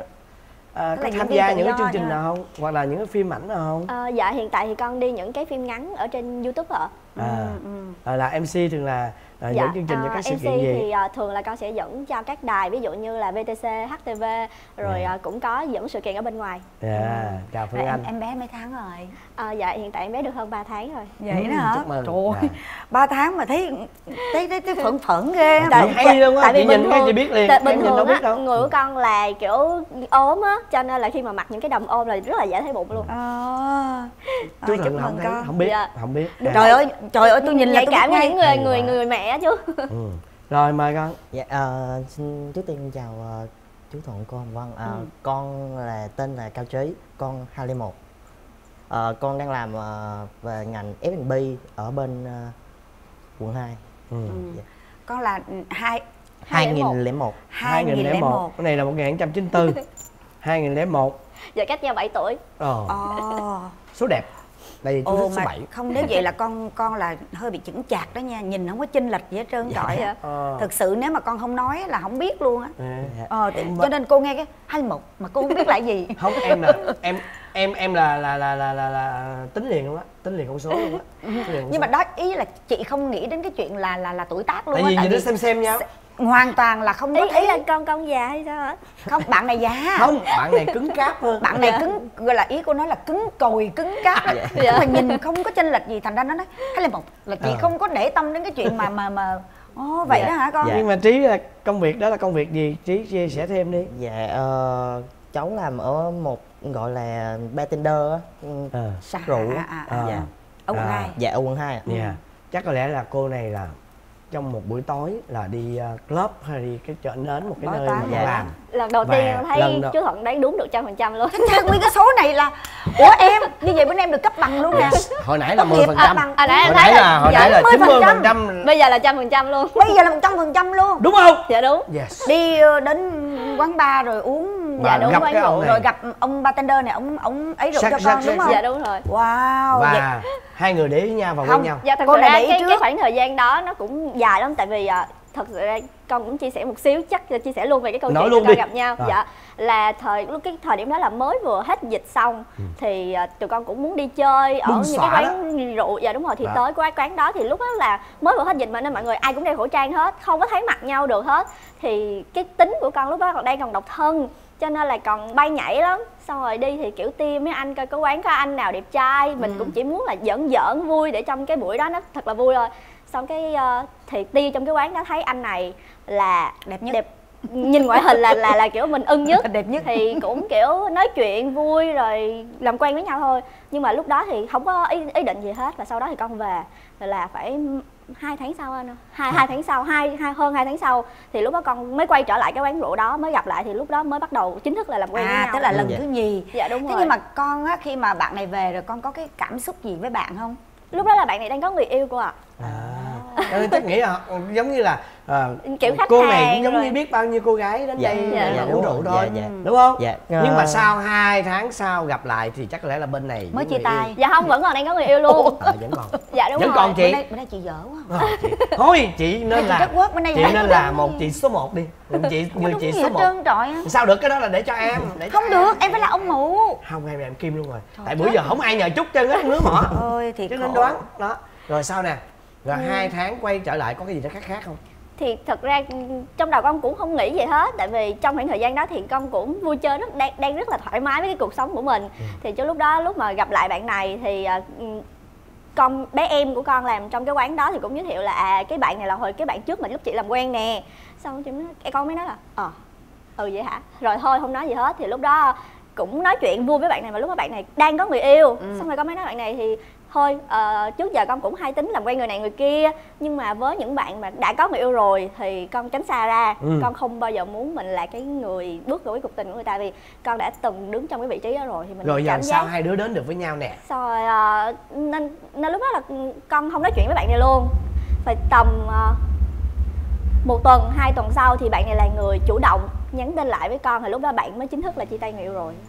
có tham gia những cái chương trình nào không? Hoặc là những cái phim ảnh nào không? Dạ hiện tại thì con đi những cái phim ngắn ở trên YouTube ạ. Là MC thường là dẫn chương trình cho các sự kiện gì? thì thường là con sẽ dẫn cho các đài, ví dụ như là VTC, HTV, rồi cũng có dẫn sự kiện ở bên ngoài. Chào Phương Anh. Em bé mấy tháng rồi? Dạ hiện tại em bé được hơn 3 tháng rồi. Vậy đó hả? Chúc mừng. Trời ơi, 3 tháng mà thấy phẫn phẫn ghê. Hay luôn á, chị nhìn cái chị biết liền. Bình thường á, người của con là kiểu ốm á, cho nên là khi mà mặc những cái đầm ôm là rất là dễ thấy bụng luôn. Chú Thuận không biết, không biết. Trời ơi, tôi nhìn là nhạy cảm với những người mẹ chứ. Rồi mời con. Dạ, xin trước tiên chào chú Thuận, cô Hồng Vân. Con là tên là Cao Trí, con 201. Con đang làm về ngành F&B ở bên quận 2. Dạ. Con là 2001. 2001. Cái này là 1994. 2001. Dạ cách nhau 7 tuổi. Số đẹp. Đây chú thích số 7. Không, nếu vậy là con là hơi bị chững chạc đó nha, nhìn không có chênh lệch gì hết trơn trọi á. Thực sự nếu mà con không nói là không biết luôn á. Cho nên cô nghe cái 21 mà cô không biết là gì. Không, em là tính liền luôn á, tính liền con số luôn á. Nhưng mà đó ý là chị không nghĩ đến cái chuyện là tuổi tác luôn á. Tại vì nó xem nhau. Hoàn toàn là không có thấy. Ý là con già hay sao hả? Không, bạn này già. Không, bạn này cứng cáp hơn. Bạn này cứng, gọi là ý cô nói là cứng còi, cứng cáp. Mà nhìn không có chênh lệch gì, thành ra nó nói 21 là chị không có để tâm đến cái chuyện mà vậy đó hả con? Nhưng mà Trí là công việc đó là công việc gì? Trí chia sẻ thêm đi. Dạ, cháu làm ở một gọi là bartender á, sắc rượu. Dạ. Ở quận 2. Dạ, ở quận 2 ạ. Chắc có lẽ là cô này là trong một buổi tối là đi club hay đi cái chợ nến, một cái nơi mà con làm. Lần đầu tiên thấy chú Thuận đoán đúng được 100% luôn. Chắc nguyên cái số này là ủa em, như vậy bên em được cấp bằng luôn nè. Hồi nãy là 10%. Hồi nãy là 90%. Bây giờ là 100% luôn. Bây giờ là 100% luôn. Đúng không? Dạ đúng. Đi đến quán bar rồi uống, dạ đúng, gặp cái ông này. rồi gặp ông bartender này, ông ấy rượu cho con đúng không? Dạ đúng rồi. Wow. Và hai người để ý nhau và quen nhau. Dạ thật ra cái khoảng thời gian đó nó cũng dài lắm, tại vì thật sự ra con cũng chia sẻ một xíu, chắc chia sẻ luôn về cái câu chuyện tụi con gặp nhau. Dạ là cái thời điểm đó là mới vừa hết dịch xong thì tụi con cũng muốn đi chơi ở những cái quán rượu. Dạ đúng rồi, thì tới cái quán đó thì lúc đó là mới vừa hết dịch mà nên mọi người ai cũng đeo khẩu trang hết, không có thấy mặt nhau được hết. Thì cái tính của con lúc đó còn đang còn độc thân cho nên là còn bay nhảy lắm. Xong rồi đi thì kiểu tim mấy anh coi có quán có anh nào đẹp trai, mình cũng chỉ muốn là giỡn vui để trong cái buổi đó nó thật là vui thôi. Xong cái thì đi trong cái quán đó thấy anh này là đẹp nhất, nhìn ngoại hình là kiểu mình ưng nhất, đẹp nhất, thì cũng kiểu nói chuyện vui rồi làm quen với nhau thôi. Nhưng mà lúc đó thì không có ý định gì hết. Và sau đó thì con về là phải 2 tháng sau anh, 2 tháng sau, hơn 2 tháng sau thì lúc đó con mới quay trở lại cái quán rượu đó, mới gặp lại thì lúc đó mới bắt đầu chính thức là làm quen với nhau. Tức là lần thứ nhì. Dạ đúng rồi. Nhưng mà con á, khi mà bạn này về rồi con có cái cảm xúc gì với bạn không? Lúc đó là bạn này đang có người yêu cô ạ. Chắc nghĩ là giống như là kiểu khách cô này hàng cũng giống rồi. như biết bao nhiêu cô gái đến đây uống rượu thôi, đúng không? Nhưng mà sau 2 tháng sau gặp lại thì chắc có lẽ là bên này mới chia tay. Dạ không, vẫn còn đang có người yêu luôn. Vẫn còn. Dạ đúng vẫn rồi. Còn chị. Bữa nay chị dở quá. Thôi chị nên là chị nên là một chị số 1 đi. Chị người chị số 1. Sao được, cái đó là để cho em. Không được, em phải là ông mụ. Không, em là em Kim luôn rồi. Tại bữa giờ không ai nhờ chút chân hết nước họ. Ôi thì nên đoán đó. Rồi sao nè? Rồi 2 tháng quay trở lại có cái gì đó khác không? Thì thật ra trong đầu con cũng không nghĩ gì hết, tại vì trong khoảng thời gian đó thì con cũng vui chơi đang rất là thoải mái với cái cuộc sống của mình. Thì trong lúc đó, lúc mà gặp lại bạn này thì con bé em của con làm trong cái quán đó thì cũng giới thiệu là cái bạn này là hồi cái bạn trước mà lúc chị làm quen nè. Xong con mới nói là vậy hả, rồi thôi không nói gì hết. Thì lúc đó cũng nói chuyện vui với bạn này, mà lúc đó bạn này đang có người yêu. Xong rồi con mới nói bạn này thì thôi trước giờ con cũng hay tính làm quen người này người kia, nhưng mà với những bạn mà đã có người yêu rồi thì con tránh xa ra. Con không bao giờ muốn mình là cái người bước vào cái cuộc tình của người ta, vì con đã từng đứng trong cái vị trí đó rồi. Thì mình rồi giờ cảm sao giác... hai đứa đến được với nhau nè? Rồi nên lúc đó là con không nói chuyện với bạn này luôn. Phải tầm 1 tuần 2 tuần sau thì bạn này là người chủ động nhắn tin lại với con, thì lúc đó bạn mới chính thức là chia tay người yêu rồi.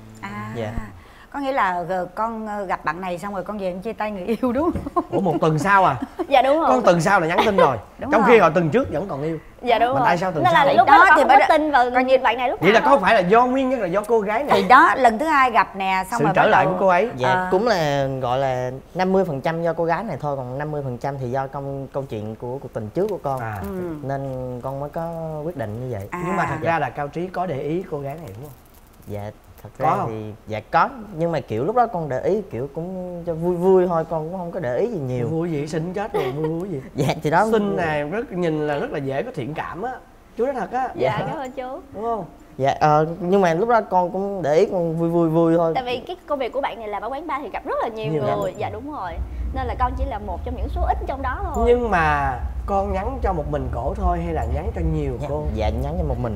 Có nghĩa là con gặp bạn này xong rồi con về con chia tay người yêu đúng không? Ủa 1 tuần sau à? Dạ đúng rồi. Con tuần sau là nhắn tin rồi. Trong khi họ tuần trước vẫn còn yêu. Dạ đúng mà rồi. tại sao tuần nên sau? là lúc đó thì con không có tin vào bạn này lúc vậy nào. là có phải là do nguyên nhân là do cô gái này? Thì đó, lần thứ hai gặp nè, xong sự rồi trở lại của cô ấy. Dạ cũng là gọi là 50% do cô gái này thôi, còn 50% thì do câu chuyện của cuộc tình trước của con. Nên con mới có quyết định như vậy. Nhưng mà thật ra là Cao Trí có để ý cô gái này đúng không? Dạ thật ra thì dạ có, nhưng mà kiểu lúc đó con để ý kiểu cũng cho vui vui thôi, con cũng không có để ý gì nhiều. Vui gì xinh chết rồi, vui gì? Dạ thì đó, xinh này nhìn là rất là dễ có thiện cảm á, chú nói thật á. Dạ cảm ơn chú. Đúng không? Dạ nhưng mà lúc đó con cũng để ý, con vui thôi. Tại vì cái công việc của bạn này làm ở quán bar thì gặp rất là nhiều người lắm. Dạ đúng rồi, nên là con chỉ là một trong những số ít trong đó thôi. Nhưng mà con nhắn cho một mình cổ thôi hay là nhắn cho nhiều cô? Dạ nhắn cho một mình.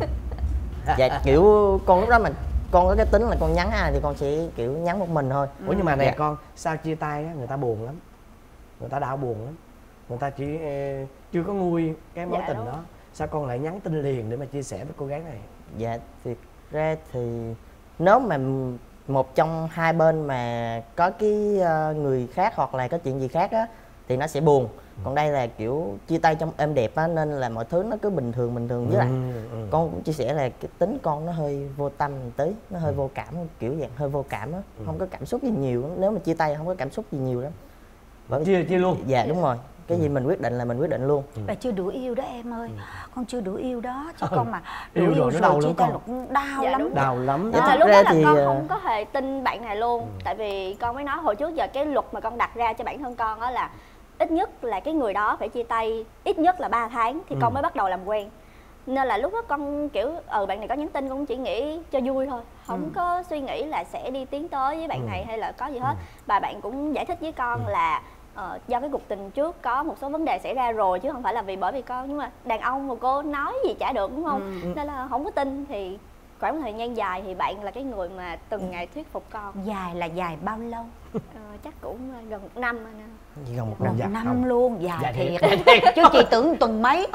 Dạ kiểu con lúc đó mà con có cái tính là con nhắn ai thì con sẽ kiểu nhắn một mình thôi. Ủa nhưng mà này con, sao chia tay á người ta buồn lắm, người ta đau buồn lắm, người ta chỉ chưa có nguôi cái mối tình đó, sao con lại nhắn tin liền để mà chia sẻ với cô gái này? Dạ thì ra thì nếu mà một trong hai bên mà có cái người khác hoặc là có chuyện gì khác á thì nó sẽ buồn. Còn đây là kiểu chia tay trong êm đẹp á, nên là mọi thứ nó cứ bình thường với lại con cũng chia sẻ là cái tính con nó hơi vô tâm một tí, nó hơi vô cảm, kiểu dạng hơi vô cảm á, không có cảm xúc gì nhiều lắm. Nếu mà chia tay không có cảm xúc gì nhiều lắm. Chia luôn. Dạ đúng rồi, cái gì mình quyết định là mình quyết định luôn. Và chưa đủ yêu đó em ơi, con chưa đủ yêu đó, chứ con mà đủ yêu yêu rồi chia tay cũng đau lắm. Đau lắm. Lúc đó là con không có hề tin bạn này luôn. Tại vì con mới nói hồi trước giờ cái luật mà con đặt ra cho bản thân con đó là ít nhất là cái người đó phải chia tay ít nhất là 3 tháng thì con mới bắt đầu làm quen. Nên là lúc đó con kiểu bạn này có nhắn tin con chỉ nghĩ cho vui thôi, không có suy nghĩ là sẽ đi tiến tới với bạn này hay là có gì hết. Và bạn cũng giải thích với con là do cái cuộc tình trước có một số vấn đề xảy ra rồi, chứ không phải là bởi vì con. Nhưng mà đàn ông mà cô nói gì chả được đúng không? Nên là không có tin. Thì khoảng thời gian dài thì bạn là cái người mà từng ngày thuyết phục con. Dài là dài bao lâu? Chắc cũng gần 1 năm anh. Gần 1 năm. 1 năm luôn, dài thiệt. thiệt. Chứ chị tưởng tuần mấy.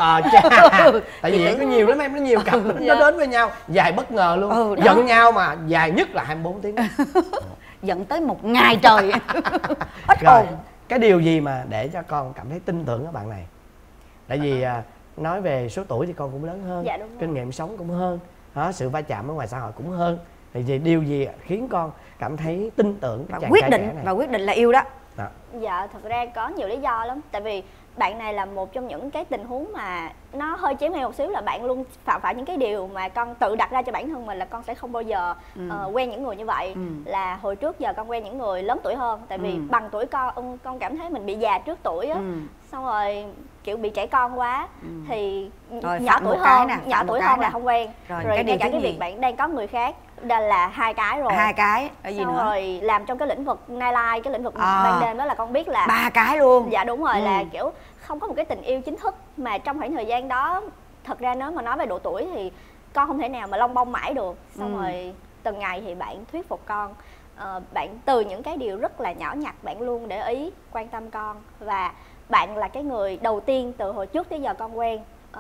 Tại vì có nhiều lắm em, nó nhiều cặp nó đến với nhau dài bất ngờ luôn. Giận nhau mà dài nhất là 24 tiếng. Giận tới 1 ngày trời. Hết hồn. Cái điều gì mà để cho con cảm thấy tin tưởng các bạn này? Tại vì nói về số tuổi thì con cũng lớn hơn, kinh nghiệm sống cũng hơn, sự va chạm ở ngoài xã hội cũng hơn. Thì điều gì khiến con cảm thấy tin tưởng và quyết định là yêu đó? Dạ thật ra có nhiều lý do lắm. Tại vì bạn này là một trong những cái tình huống mà nó hơi chéo ngoe một xíu, là bạn luôn phạm phải những cái điều mà con tự đặt ra cho bản thân mình là con sẽ không bao giờ quen những người như vậy. Là hồi trước giờ con quen những người lớn tuổi hơn. Tại vì bằng tuổi con cảm thấy mình bị già trước tuổi á. Xong rồi kiểu bị trẻ con quá. Thì nhỏ tuổi hơn là không quen. Rồi ngay cả cái việc bạn đang có người khác, đây là 2 cái rồi. 2 cái ở gì nữa? Rồi làm trong cái lĩnh vực nightlife, cái lĩnh vực ban đêm đó là con biết là 3 cái luôn. Dạ đúng rồi, là kiểu không có một cái tình yêu chính thức. Mà trong khoảng thời gian đó, thật ra nếu mà nói về độ tuổi thì con không thể nào mà lông bông mãi được. Xong rồi từng ngày thì bạn thuyết phục con. Bạn từ những cái điều rất là nhỏ nhặt bạn luôn để ý, quan tâm con. Và bạn là cái người đầu tiên từ hồi trước tới giờ con quen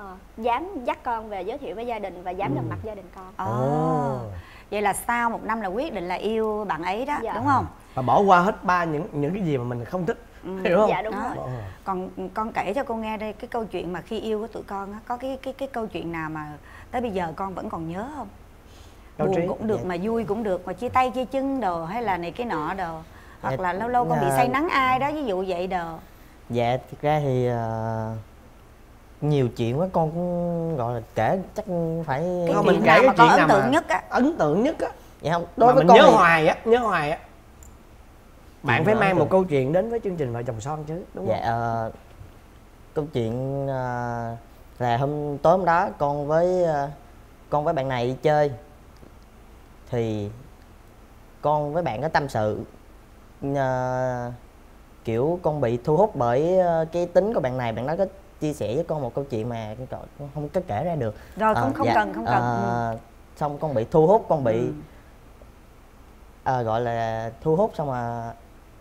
dám dắt con về giới thiệu với gia đình và dám gặp mặt gia đình con. Vậy là sau 1 năm là quyết định là yêu bạn ấy đó, đúng không? Và bỏ qua hết những cái gì mà mình không thích, hiểu không? Dạ đúng rồi. Còn con kể cho cô nghe đây, cái câu chuyện mà khi yêu của tụi con á, có cái câu chuyện nào mà tới bây giờ con vẫn còn nhớ không? Buồn cũng được mà vui cũng được, mà chia tay chia chân đồ hay là này cái nọ đồ, hoặc là lâu lâu con bị say nắng ai đó ví dụ vậy đồ. Dạ thực ra thì nhiều chuyện quá con cũng gọi là kể chắc phải không, mình kể cái chuyện nào ấn tượng nhất á. Ấn tượng nhất á. Dạ không, đối với mình con nhớ thì... hoài á. Bạn phải mang một câu chuyện đến với chương trình Vợ Chồng Son chứ, đúng không? Dạ, câu chuyện là tối hôm đó con với bạn này đi chơi thì con với bạn có tâm sự, kiểu con bị thu hút bởi cái tính của bạn này. Bạn đó có chia sẻ với con một câu chuyện mà con không có kể ra được. Rồi không cần. Xong con bị thu hút, con bị gọi là thu hút, xong mà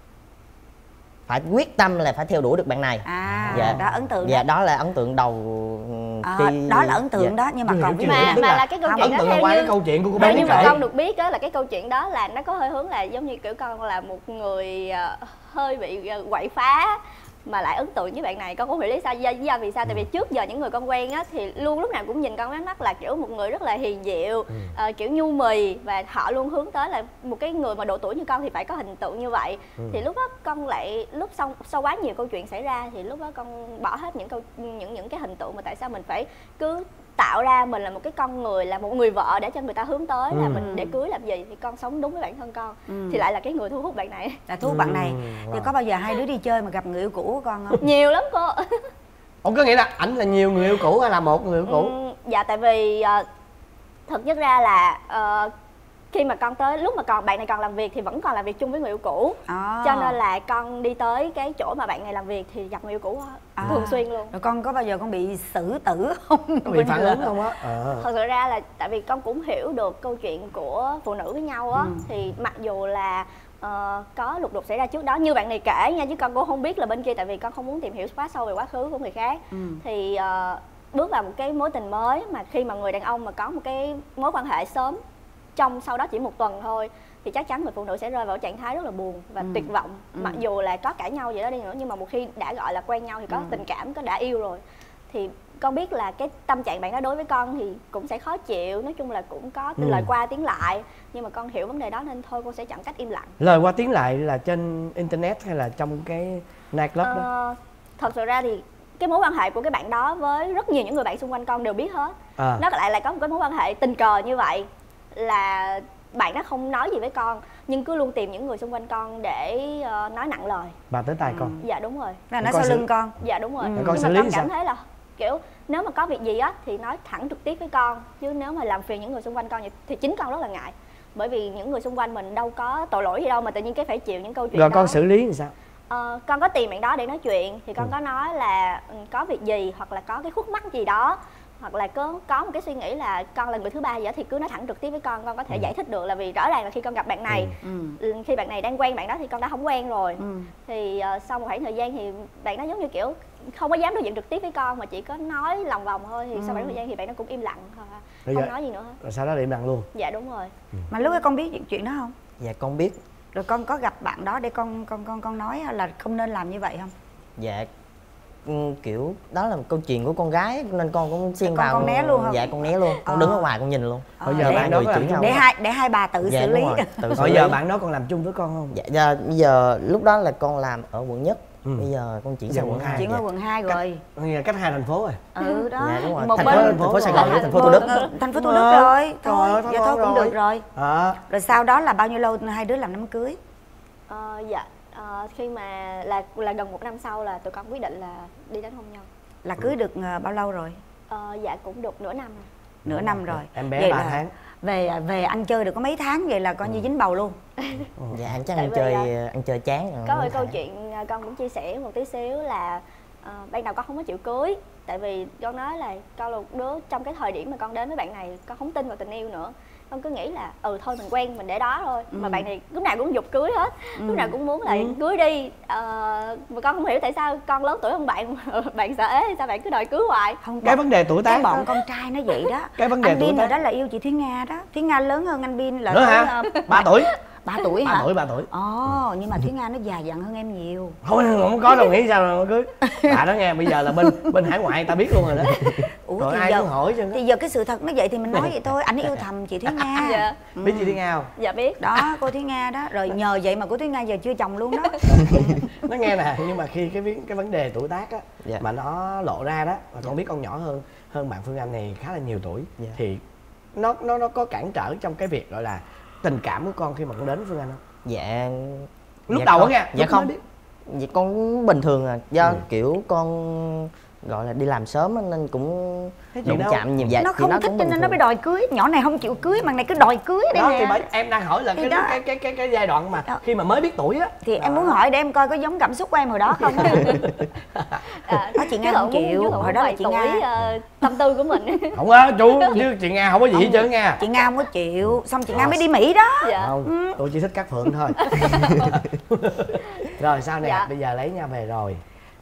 phải quyết tâm là phải theo đuổi được bạn này. Dạ, đó ấn tượng. Dạ, đó là ấn tượng đầu khi... đó là ấn tượng đó, nhưng mà còn mà là cái câu chuyện đó theo cái câu chuyện của cô bé. Nhưng mà con được biết đó là cái câu chuyện đó là nó có hơi hướng là giống như kiểu con là một người hơi bị quậy phá mà lại ấn tượng với bạn này. Con cũng hiểu lý do vì sao. Tại vì trước giờ những người con quen á thì luôn lúc nào cũng nhìn con với mắt là kiểu một người rất là hiền dịu, kiểu nhu mì, và họ luôn hướng tới là một cái người mà độ tuổi như con thì phải có hình tượng như vậy. Thì lúc đó con lại sau quá nhiều câu chuyện xảy ra thì lúc đó con bỏ hết những cái hình tượng mà tại sao mình phải cứ tạo ra mình là một cái con người, là một người vợ để cho người ta hướng tới là mình để cưới làm gì. Thì con sống đúng với bản thân con thì lại là cái người thu hút bạn này. Là thu hút bạn này. Thì có bao giờ hai đứa đi chơi mà gặp người yêu cũ của con không? Nhiều lắm cô. Ủa, có nghĩa là ảnh là nhiều người yêu cũ hay là một người yêu cũ? Dạ tại vì thực chất ra là khi mà con tới lúc mà bạn này còn làm việc thì vẫn còn làm việc chung với người yêu cũ, cho nên là con đi tới cái chỗ mà bạn này làm việc thì gặp người yêu cũ thường xuyên luôn. Rồi con có bao giờ con bị xử tử không? Có bị phản ứng không á? Thật sự ra là tại vì con cũng hiểu được câu chuyện của phụ nữ với nhau á, thì mặc dù là có lục đục xảy ra trước đó như bạn này kể nha, chứ con cũng không biết là bên kia, tại vì con không muốn tìm hiểu quá sâu về quá khứ của người khác. Thì bước vào một cái mối tình mới, mà khi mà người đàn ông mà có một cái mối quan hệ sớm sau đó chỉ một tuần thôi thì chắc chắn người phụ nữ sẽ rơi vào trạng thái rất là buồn và tuyệt vọng. Mặc dù là có cãi nhau vậy đó đi nữa, nhưng mà một khi đã gọi là quen nhau thì có tình cảm, có đã yêu rồi thì con biết là cái tâm trạng bạn đó đối với con thì cũng sẽ khó chịu. Nói chung là cũng có lời qua tiếng lại, nhưng mà con hiểu vấn đề đó nên thôi con sẽ chọn cách im lặng. Lời qua tiếng lại là trên internet hay là trong cái nightclub đó? Thật sự ra thì cái mối quan hệ của cái bạn đó với rất nhiều những người bạn xung quanh con đều biết hết. Nó lại là có một cái mối quan hệ tình cờ như vậy, là bạn đó không nói gì với con nhưng cứ luôn tìm những người xung quanh con để nói nặng lời và tới tai con. Dạ đúng rồi. Là nói sau lưng con. Dạ đúng rồi. Con nhưng xử mà lý con cảm sao? thấy là kiểu nếu mà có việc gì á thì nói thẳng trực tiếp với con, chứ nếu mà làm phiền những người xung quanh con thì chính con rất là ngại, bởi vì những người xung quanh mình đâu có tội lỗi gì đâu mà tự nhiên cái phải chịu những câu chuyện rồi đó. Con xử lý thì sao? Con có tìm bạn đó để nói chuyện thì con có nói là có việc gì hoặc là có cái khúc mắc gì đó, hoặc là có một cái suy nghĩ là con là người thứ ba gì đó thì cứ nói thẳng trực tiếp với con có thể giải thích được. Là vì rõ ràng là khi con gặp bạn này, khi bạn này đang quen bạn đó thì con đã không quen rồi. Thì sau một khoảng thời gian thì bạn đó giống như kiểu không có dám đối diện trực tiếp với con mà chỉ có nói lòng vòng thôi. Thì sau khoảng thời gian thì bạn nó cũng im lặng thôi, không nói gì nữa hết. Rồi sau đó im lặng luôn? Dạ đúng rồi. Mà lúc đó con biết chuyện đó không? Dạ con biết. Rồi con có gặp bạn đó để con nói là không nên làm như vậy không? Dạ kiểu đó là một câu chuyện của con gái nên con cũng xen vào. Con né luôn không? Dạ con né luôn. Con đứng ở ngoài con nhìn luôn. Bây giờ bạn đó để hai bà tự xử lý. Bây giờ bạn đó còn làm chung với con không? Dạ bây giờ lúc đó là con làm ở quận Nhất. Bây giờ con chuyển sang quận 2. Chuyển ở quận 2 rồi. Cách 2 thành phố rồi. Đó. Dạ đúng rồi. Một thành phố Sài Gòn với thành phố Thủ Đức. Thành phố Thủ Đức rồi. Thôi cũng được rồi. Rồi sau đó là bao nhiêu lâu hai đứa làm đám cưới? Dạ khi mà là gần 1 năm sau là tụi con quyết định là đi đến hôn nhân. Là cưới được bao lâu rồi? Dạ cũng được nửa năm rồi. Nửa năm rồi. Em bé 3 tháng. Về ăn chơi được có mấy tháng vậy là coi như dính bầu luôn. Dạ anh chắc ăn chơi chán rồi. Có một câu chuyện con cũng chia sẻ một tí xíu là ban đầu con không có chịu cưới, tại vì con nói là con là một đứa trong cái thời điểm mà con đến với bạn này con không tin vào tình yêu nữa. Con cứ nghĩ là thôi mình quen mình để đó thôi. Mà bạn này lúc nào cũng giục cưới hết, lúc nào cũng muốn là cưới đi. Mà con không hiểu tại sao con lớn tuổi hơn bạn bạn sợ ế hay sao bạn cứ đòi cưới hoài. Không, cái vấn đề tuổi tác. Cái bọn con trai nó vậy đó. Cái vấn đề anh tuổi Bin tác rồi đó là yêu chị Thúy Nga đó. Thúy Nga lớn hơn anh Bin là nữa hả? 3 tuổi. 3 tuổi hả? 3 tuổi. Ồ, nhưng mà Thúy Nga nó già dặn hơn em nhiều. Không có đâu, nghĩ sao mà cưới. Bà đó nghe, bây giờ là bên hải ngoại ta biết luôn rồi đó. Ủa, rồi thì ai giờ, cũng hỏi chứ. Thì giờ cái sự thật nó vậy thì mình nói vậy thôi. Anh yêu thầm chị Thúy Nga. Dạ. Biết chị Thúy Nga không? Dạ biết. Đó, cô Thúy Nga đó. Rồi nhờ vậy mà cô Thúy Nga giờ chưa chồng luôn đó. Nó nghe nè, nhưng mà khi cái vấn đề tuổi tác á, mà nó lộ ra đó, mà con biết con nhỏ hơn bạn Phương Anh này khá là nhiều tuổi, thì nó có cản trở trong cái việc gọi là tình cảm của con khi mà con đến với Phương Anh không? Dạ lúc đầu á nghe. Dạ không. Dạ con cũng bình thường à, do kiểu con gọi là đi làm sớm nên cũng đụng chạm nhiều. Dạ nó không thích cho nên nó mới đòi cưới. Nhỏ này không chịu cưới mà này cứ đòi cưới đây đó nè. thì bởi em đang hỏi là cái giai đoạn mà khi mà mới biết tuổi á, thì em muốn hỏi để em coi có giống cảm xúc của em hồi đó không. Đó chị Nga không chịu. Hồi đó là chị Nga tâm tư của mình. Không á chú, chứ chị Nga không có gì hết trơn nha. Chị Nga không có chịu, xong chị Nga mới đi Mỹ đó. Dạ. Không, tôi chỉ thích Cát Phượng thôi. Rồi sao nè, bây giờ lấy nhau về rồi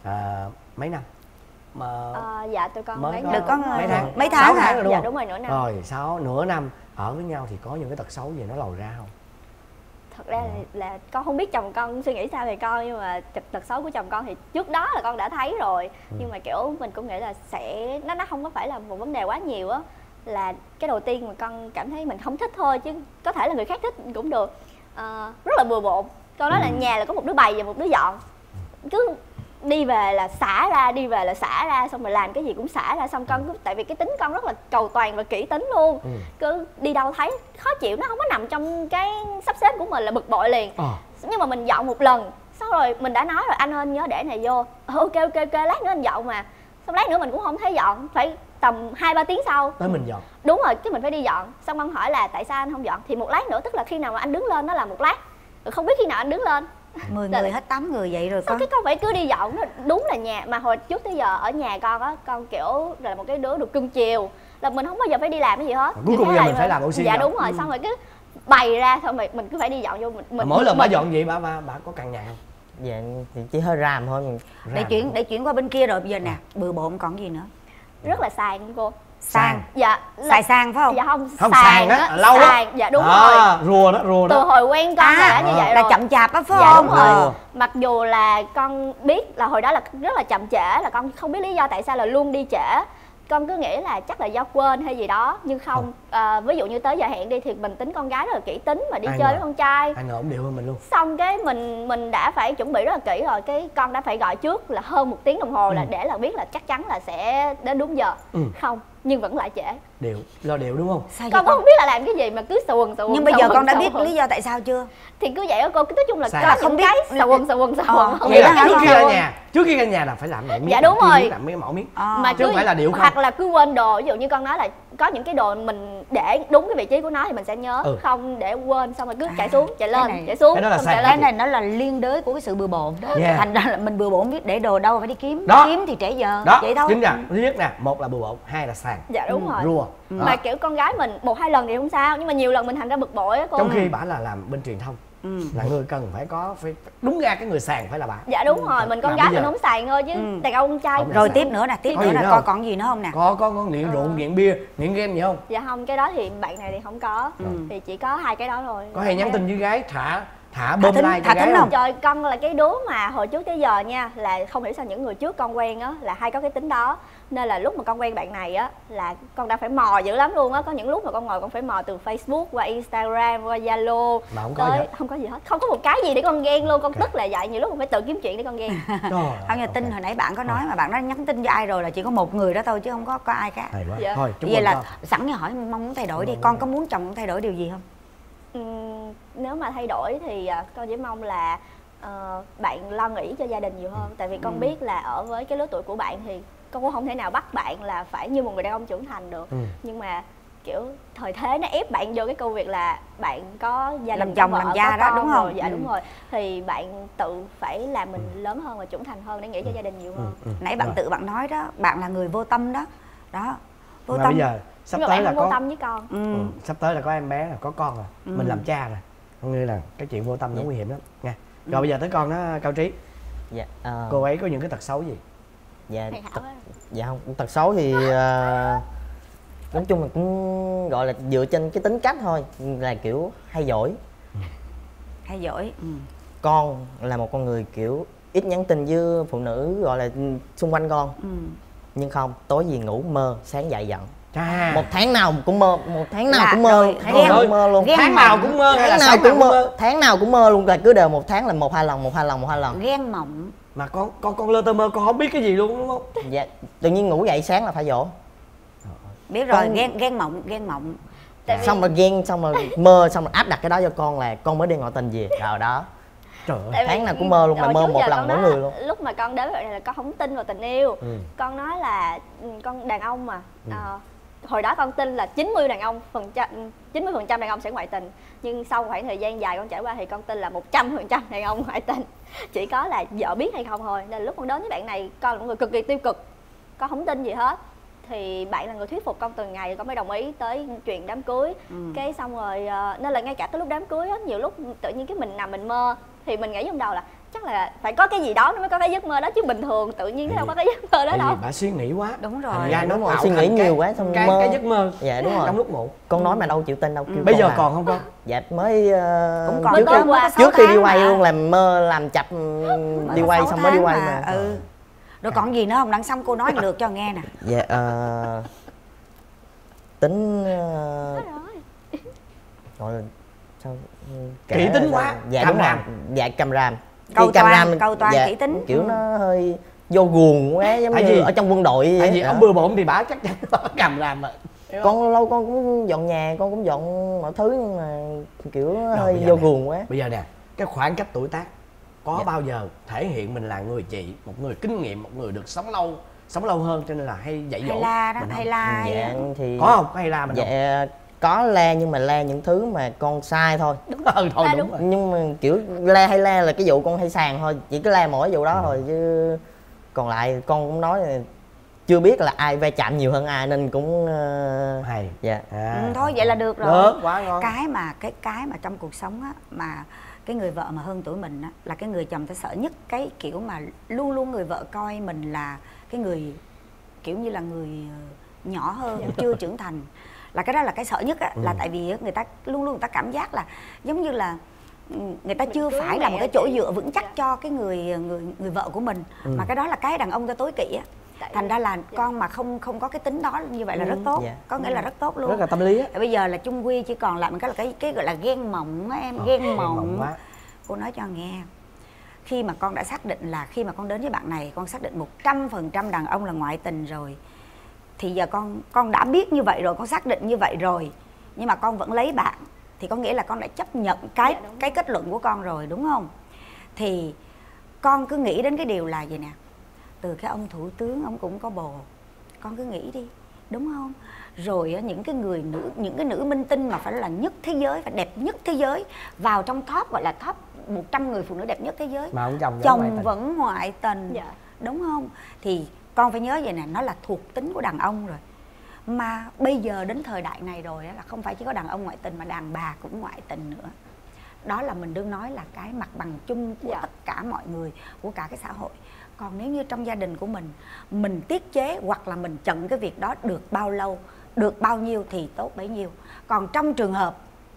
mấy năm mà dạ tụi con mới được có mấy tháng hả? Rồi, đúng dạ không? đúng rồi, nửa năm. Rồi nửa năm ở với nhau thì có những cái tật xấu gì nó lòi ra không? Thật ra là con không biết chồng con suy nghĩ sao về con, nhưng mà tật xấu của chồng con thì trước đó là con đã thấy rồi. Nhưng mà kiểu mình cũng nghĩ là nó không có phải là một vấn đề quá nhiều á. Là cái đầu tiên mà con cảm thấy mình không thích thôi, chứ có thể là người khác thích cũng được. Rất là bừa bộn. Con nói là nhà là có một đứa bày và một đứa dọn. Cứ đi về là xả ra, đi về là xả ra, xong rồi làm cái gì cũng xả ra. Xong con cứ, tại vì cái tính con rất là cầu toàn và kỹ tính luôn, cứ đi đâu thấy khó chịu, nó không có nằm trong cái sắp xếp của mình là bực bội liền. Nhưng mà mình dọn một lần, xong rồi mình đã nói rồi anh ơi nhớ để này vô, ok lát nữa anh dọn mà. Xong lát nữa mình cũng không thấy dọn, phải tầm 2-3 tiếng sau tới mình dọn. Đúng rồi, cái mình phải đi dọn. Xong con hỏi là tại sao anh không dọn, thì một lát nữa tức là khi nào mà anh đứng lên nó là một lát, không biết khi nào anh đứng lên. 10 người hết 8 người vậy rồi. Sao cái con phải cứ đi dọn nó đúng là nhà. Mà hồi trước tới giờ ở nhà con á, con kiểu là một cái đứa được cưng chiều, là mình không bao giờ phải đi làm cái gì hết. Cuối cùng giờ mình phải làm oxy. Dạ đúng rồi, xong rồi cứ bày ra, xong rồi mình cứ phải đi dọn vô. Mỗi lần bà dọn vậy bà có cằn nhằn không? Dạ thì chỉ hơi ràm thôi. Để chuyển qua bên kia rồi, bây giờ nè, bừa bộn còn gì nữa? Rất là sàn cô. Sàn. Dạ. Xài sàn phải không? Dạ không, sàn á, lâu á. Dạ đúng rồi. Rùa đó. Từ hồi quen con là đã như vậy rồi. Là chậm chạp á phải dạ, không? Đúng rồi. Mặc dù là con biết là hồi đó là rất là chậm trễ, là con không biết lý do tại sao là luôn đi trễ. Con cứ nghĩ là chắc là do quên hay gì đó, nhưng không. Ví dụ như tới giờ hẹn đi thì mình tính con gái rất là kỹ tính mà đi chơi với con trai. Ai ngờ ổng điệu hơn mình luôn. Xong cái mình đã phải chuẩn bị rất là kỹ rồi, cái con đã phải gọi trước là hơn 1 tiếng đồng hồ là để là biết là chắc chắn là sẽ đến đúng giờ. Không, nhưng vẫn lại trễ. Lo điệu đúng không? Sao con không biết là làm cái gì mà cứ xuồng. Nhưng bây giờ con đã biết lý do tại sao chưa? Thì cứ vậy đó cô, nói chung là có không biết xuồng. Vậy là trước khi ra nhà là phải làm miếng. Dạ đúng rồi, làm mấy mẫu miếng. Mà chứ không phải là điệu không. Hoặc là cứ quên đồ, ví dụ như con nói là có những cái đồ mình để đúng cái vị trí của nó thì mình sẽ nhớ. Không để quên, xong rồi cứ chạy xuống, chạy lên, chạy xuống. Cái này nó là liên đới của cái sự bừa bộn đó. Thành ra là mình bừa bộn biết để đồ đâu phải đi kiếm. Kiếm thì trễ giờ. Vậy thôi. Chính là thứ nhất nè, một là bừa bộn, hai là sàn. Dạ đúng rồi. Rùa. Mà kiểu con gái mình 1-2 lần thì không sao, nhưng mà nhiều lần mình thành ra bực bội á cô. Trong khi bả là làm bên truyền thông, là người cần phải đúng ra cái người sàn phải là bà. Dạ đúng rồi, mình con gái mình không sàn thôi chứ đàn ông trai. Rồi tiếp nữa nè, coi còn gì nữa không nè? Có nghiện rượu, nghiện bia, nghiện game gì không? Dạ không, cái đó thì bạn này thì không có. Thì chỉ có 2 cái đó thôi. Có hay nhắn tin với gái thả bơm like cho gái không? Trời, con là cái đứa mà hồi trước tới giờ nha, là không hiểu sao những người trước con quen á là hay có cái tính đó. Nên là lúc mà con quen bạn này á là con đã phải mò dữ lắm luôn á. Có những lúc mà con ngồi con phải mò từ Facebook qua Instagram qua Zalo. Mà không có gì hết. Không có một cái gì để con ghen luôn. Con tức là vậy, nhiều lúc con phải tự kiếm chuyện để con ghen. Không, như tin hồi nãy bạn có nói mà bạn đã nhắn tin cho ai rồi là chỉ có một người đó thôi chứ không có ai khác. Dạ. Thôi vậy là sẵn như hỏi mong muốn thay đổi đi, con có muốn chồng thay đổi điều gì không? Nếu mà thay đổi thì con chỉ mong là bạn lo nghĩ cho gia đình nhiều hơn. Tại vì con biết là ở với cái lứa tuổi của bạn thì con cũng không thể nào bắt bạn là phải như một người đàn ông trưởng thành được. Nhưng mà kiểu thời thế nó ép bạn vô cái công việc là bạn có gia đình, làm chồng làm cha đó, đúng không? Dạ đúng rồi. Thì bạn tự phải làm mình lớn hơn và trưởng thành hơn để nghĩ cho gia đình nhiều hơn. Nãy bạn tự bạn nói đó, bạn là người vô tâm đó. Đó, vô tâm. Bây giờ sắp tới là vô tâm với con. Sắp tới là có em bé, là có con rồi. Mình làm cha rồi. Con nghĩ là cái chuyện vô tâm nó nguy hiểm lắm nha. Rồi bây giờ tới con nó Cao Trí. Dạ. Cô ấy có những cái tật xấu gì? Dạ không, tật xấu thì nói chung là cũng gọi là dựa trên cái tính cách thôi, là kiểu hay giỏi. Hay giỏi. Con là một con người kiểu ít nhắn tin với phụ nữ gọi là xung quanh con. Nhưng không, tối gì ngủ mơ, sáng dậy giận. Một tháng nào cũng mơ, một tháng nào cũng mơ, tháng nào cũng mơ luôn. Tháng nào cũng mơ hay là tháng nào cũng mơ? Tháng nào cũng mơ luôn, là cứ đều một tháng là 1-2 lần, 1-2 lần. Ghen mộng. Mà con lơ tơ mơ, con không biết cái gì luôn đúng không? Dạ, tự nhiên ngủ dậy sáng là phải dỗ. Biết rồi, ghen mộng. Xong rồi ghen, xong rồi mơ, xong rồi áp đặt cái đó cho con là con mới đi ngoại tình về. Rồi đó. Trời ơi. Tháng nào cũng mơ luôn, mà mơ một lần mỗi người luôn. Lúc mà con đến vậy này là con không tin vào tình yêu. Con nói là con đàn ông mà. Hồi đó con tin là 90% đàn ông sẽ ngoại tình. Nhưng sau khoảng thời gian dài con trải qua thì con tin là 100% đàn ông ngoại tình. Chỉ có là vợ biết hay không thôi. Nên lúc con đến với bạn này, con là một người cực kỳ tiêu cực, con không tin gì hết. Thì bạn là người thuyết phục con từng ngày, con mới đồng ý tới chuyện đám cưới. Cái xong rồi nên là ngay cả cái lúc đám cưới á, nhiều lúc tự nhiên cái mình nằm mình mơ thì mình nghĩ trong đầu là chắc là phải có cái gì đó nó mới có cái giấc mơ đó, chứ bình thường tự nhiên nó đâu có cái giấc mơ đó đâu. Bà suy nghĩ quá. Đúng rồi. Đúng rồi, suy nghĩ nhiều quá xong mơ cái giấc mơ. Dạ đúng rồi. Trong lúc ngủ. Con nói mà đâu chịu tin đâu. Bây giờ còn không con? Dạ mới cũng còn trước khi đi quay luôn làm mơ làm chập đi quay xong mới đi quay mà. Rồi còn gì nữa không? Đằng xong cô nói được cho nghe nè. Dạ tính gọi là sao kỹ tính quá. Dạ đúng rồi. Dạ càm ràm. Cầu toàn kỹ tính. Kiểu nó hơi vô guồng quá, giống như ở trong quân đội. Tại vì ông bừa bộn thì bả chắc chắn càm ràm mà. Con lâu con cũng dọn nhà, con cũng dọn mọi thứ, nhưng mà kiểu hơi vô guồng quá. Bây giờ nè, cái khoảng cách tuổi tác có bao giờ thể hiện mình là người chị, một người kinh nghiệm, một người được sống lâu hơn, cho nên là hay dạy dỗ hay la. Dạ thì có không? Có hay la mình dạ không? Có la, nhưng mà la những thứ mà con sai thôi. Đúng rồi, đúng rồi. Nhưng mà kiểu la là cái vụ con hay sàn thôi, chỉ có la mỗi vụ đó thôi, chứ còn lại con cũng nói là chưa biết là ai va chạm nhiều hơn ai, nên cũng hay. Dạ. Thôi vậy là được rồi. Được, quá ngon. Cái mà trong cuộc sống á, mà cái người vợ mà hơn tuổi mình á, là cái người chồng ta sợ nhất cái kiểu mà luôn luôn người vợ coi mình là cái người kiểu như là người nhỏ hơn, chưa trưởng thành. Là cái đó là cái sợ nhất á, là tại vì người ta luôn luôn người ta cảm giác là giống như là người ta chưa phải là một cái chỗ dựa vững chắc cho cái người vợ của mình. Mà cái đó là cái đàn ông ta tối kỵ á. Thành ra là con mà không có cái tính đó như vậy là rất tốt. Có nghĩa là rất tốt luôn. Rất là tâm lý á. Bây giờ là chung quy chỉ còn lại một cái là cái gọi là ghen mộng á em. Ghen mộng. Cô nói cho nghe, khi mà con đã xác định là khi mà con đến với bạn này, con xác định 100% đàn ông là ngoại tình rồi, thì giờ con đã biết như vậy rồi, con xác định như vậy rồi, nhưng mà con vẫn lấy bạn, thì có nghĩa là con đã chấp nhận cái kết luận của con rồi, đúng không? Thì con cứ nghĩ đến cái điều là gì nè, từ cái ông thủ tướng ông cũng có bồ, con cứ nghĩ đi, đúng không? Rồi những cái nữ minh tinh mà phải là nhất thế giới, phải đẹp nhất thế giới, vào trong top gọi là top 100 người phụ nữ đẹp nhất thế giới, mà ông chồng vẫn ngoại tình, đúng không? Thì con phải nhớ vậy nè, nó là thuộc tính của đàn ông rồi. Mà bây giờ đến thời đại này rồi là không phải chỉ có đàn ông ngoại tình mà đàn bà cũng ngoại tình nữa. Đó là mình đương nói là cái mặt bằng chung của tất cả mọi người, của cả cái xã hội. Còn nếu như trong gia đình của mình tiết chế hoặc là mình chặn cái việc đó được bao lâu, được bao nhiêu thì tốt bấy nhiêu. Còn trong trường hợp